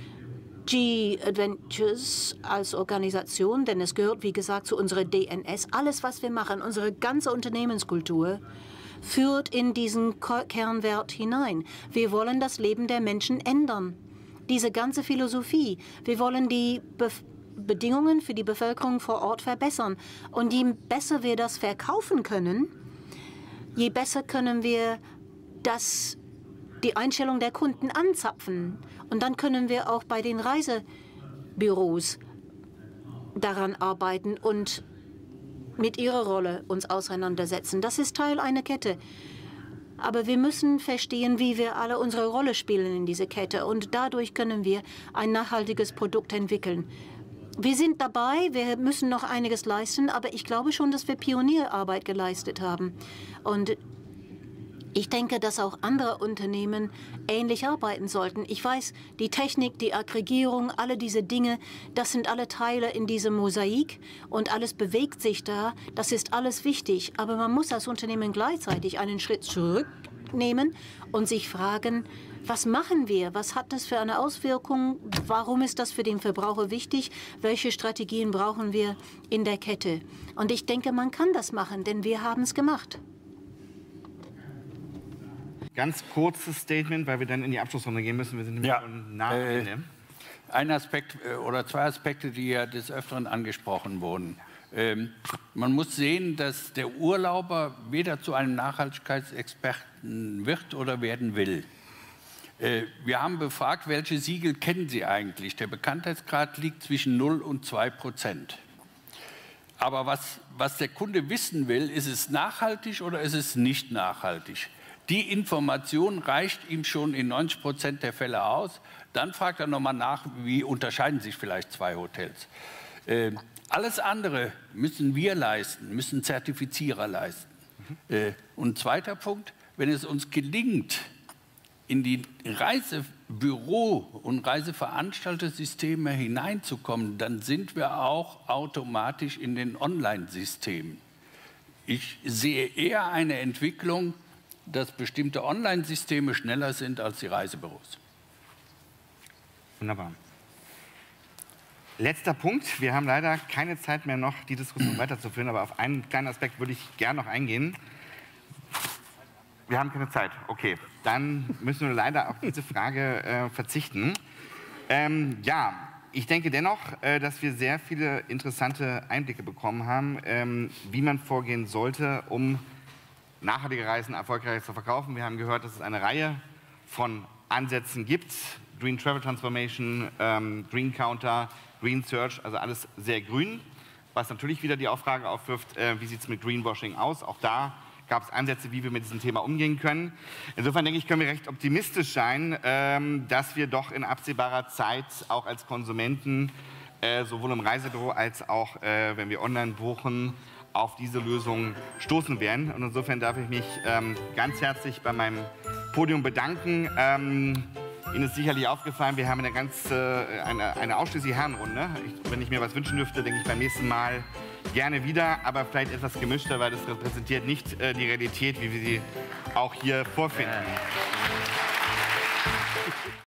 G-Adventures als Organisation, denn es gehört, wie gesagt, zu unserer DNS. Alles, was wir machen, unsere ganze Unternehmenskultur, führt in diesen Kernwert hinein. Wir wollen das Leben der Menschen ändern. Diese ganze Philosophie. Wir wollen die Bedingungen für die Bevölkerung vor Ort verbessern. Und je besser wir das verkaufen können, je besser können wir die Einstellung der Kunden anzapfen. Und dann können wir auch bei den Reisebüros daran arbeiten und mit ihrer Rolle uns auseinandersetzen. Das ist Teil einer Kette. Aber wir müssen verstehen, wie wir alle unsere Rolle spielen in dieser Kette. Und dadurch können wir ein nachhaltiges Produkt entwickeln. Wir sind dabei, wir müssen noch einiges leisten, aber ich glaube schon, dass wir Pionierarbeit geleistet haben. Und ich denke, dass auch andere Unternehmen ähnlich arbeiten sollten. Ich weiß, die Technik, die Aggregierung, alle diese Dinge, das sind alle Teile in diesem Mosaik und alles bewegt sich da. Das ist alles wichtig. Aber man muss als Unternehmen gleichzeitig einen Schritt zurücknehmen und sich fragen, was machen wir? Was hat das für eine Auswirkung? Warum ist das für den Verbraucher wichtig? Welche Strategien brauchen wir in der Kette? Und ich denke, man kann das machen, denn wir haben es gemacht. Ganz kurzes Statement, weil wir dann in die Abschlussrunde gehen müssen. Wir sind nämlich schon nah am Ende. Ein Aspekt oder zwei Aspekte, die ja des Öfteren angesprochen wurden. Man muss sehen, dass der Urlauber weder zu einem Nachhaltigkeitsexperten wird oder werden will. Wir haben befragt, welche Siegel kennen Sie eigentlich? Der Bekanntheitsgrad liegt zwischen 0 und 2%. Aber was der Kunde wissen will, ist es nachhaltig oder ist es nicht nachhaltig? Die Information reicht ihm schon in 90% der Fälle aus. Dann fragt er nochmal nach, wie unterscheiden sich vielleicht zwei Hotels. Alles andere müssen wir leisten, müssen Zertifizierer leisten. Und zweiter Punkt, wenn es uns gelingt, in die Reisebüro- und Reiseveranstaltersysteme hineinzukommen, dann sind wir auch automatisch in den Online-Systemen. Ich sehe eher eine Entwicklung, dass bestimmte Online-Systeme schneller sind als die Reisebüros. Wunderbar. Letzter Punkt. Wir haben leider keine Zeit mehr, noch die Diskussion weiterzuführen, aber auf einen kleinen Aspekt würde ich gerne noch eingehen. Wir haben keine Zeit. Okay, dann müssen wir leider auf diese Frage verzichten. Ja, ich denke dennoch, dass wir sehr viele interessante Einblicke bekommen haben, wie man vorgehen sollte, um nachhaltige Reisen erfolgreich zu verkaufen. Wir haben gehört, dass es eine Reihe von Ansätzen gibt. Green Travel Transformation, Green Counter, Green Search, also alles sehr grün. Was natürlich wieder die Auffrage aufwirft, wie sieht es mit Greenwashing aus? Auch da gab es Ansätze, wie wir mit diesem Thema umgehen können. Insofern denke ich, können wir recht optimistisch sein, dass wir doch in absehbarer Zeit auch als Konsumenten, sowohl im Reisebüro als auch, wenn wir online buchen, auf diese Lösung stoßen werden. Und insofern darf ich mich ganz herzlich bei meinem Podium bedanken. Ihnen ist sicherlich aufgefallen, wir haben eine ausschließliche Herrenrunde. Wenn ich mir was wünschen dürfte, denke ich beim nächsten Mal gerne wieder, aber vielleicht etwas gemischter, weil das repräsentiert nicht die Realität, wie wir sie auch hier vorfinden.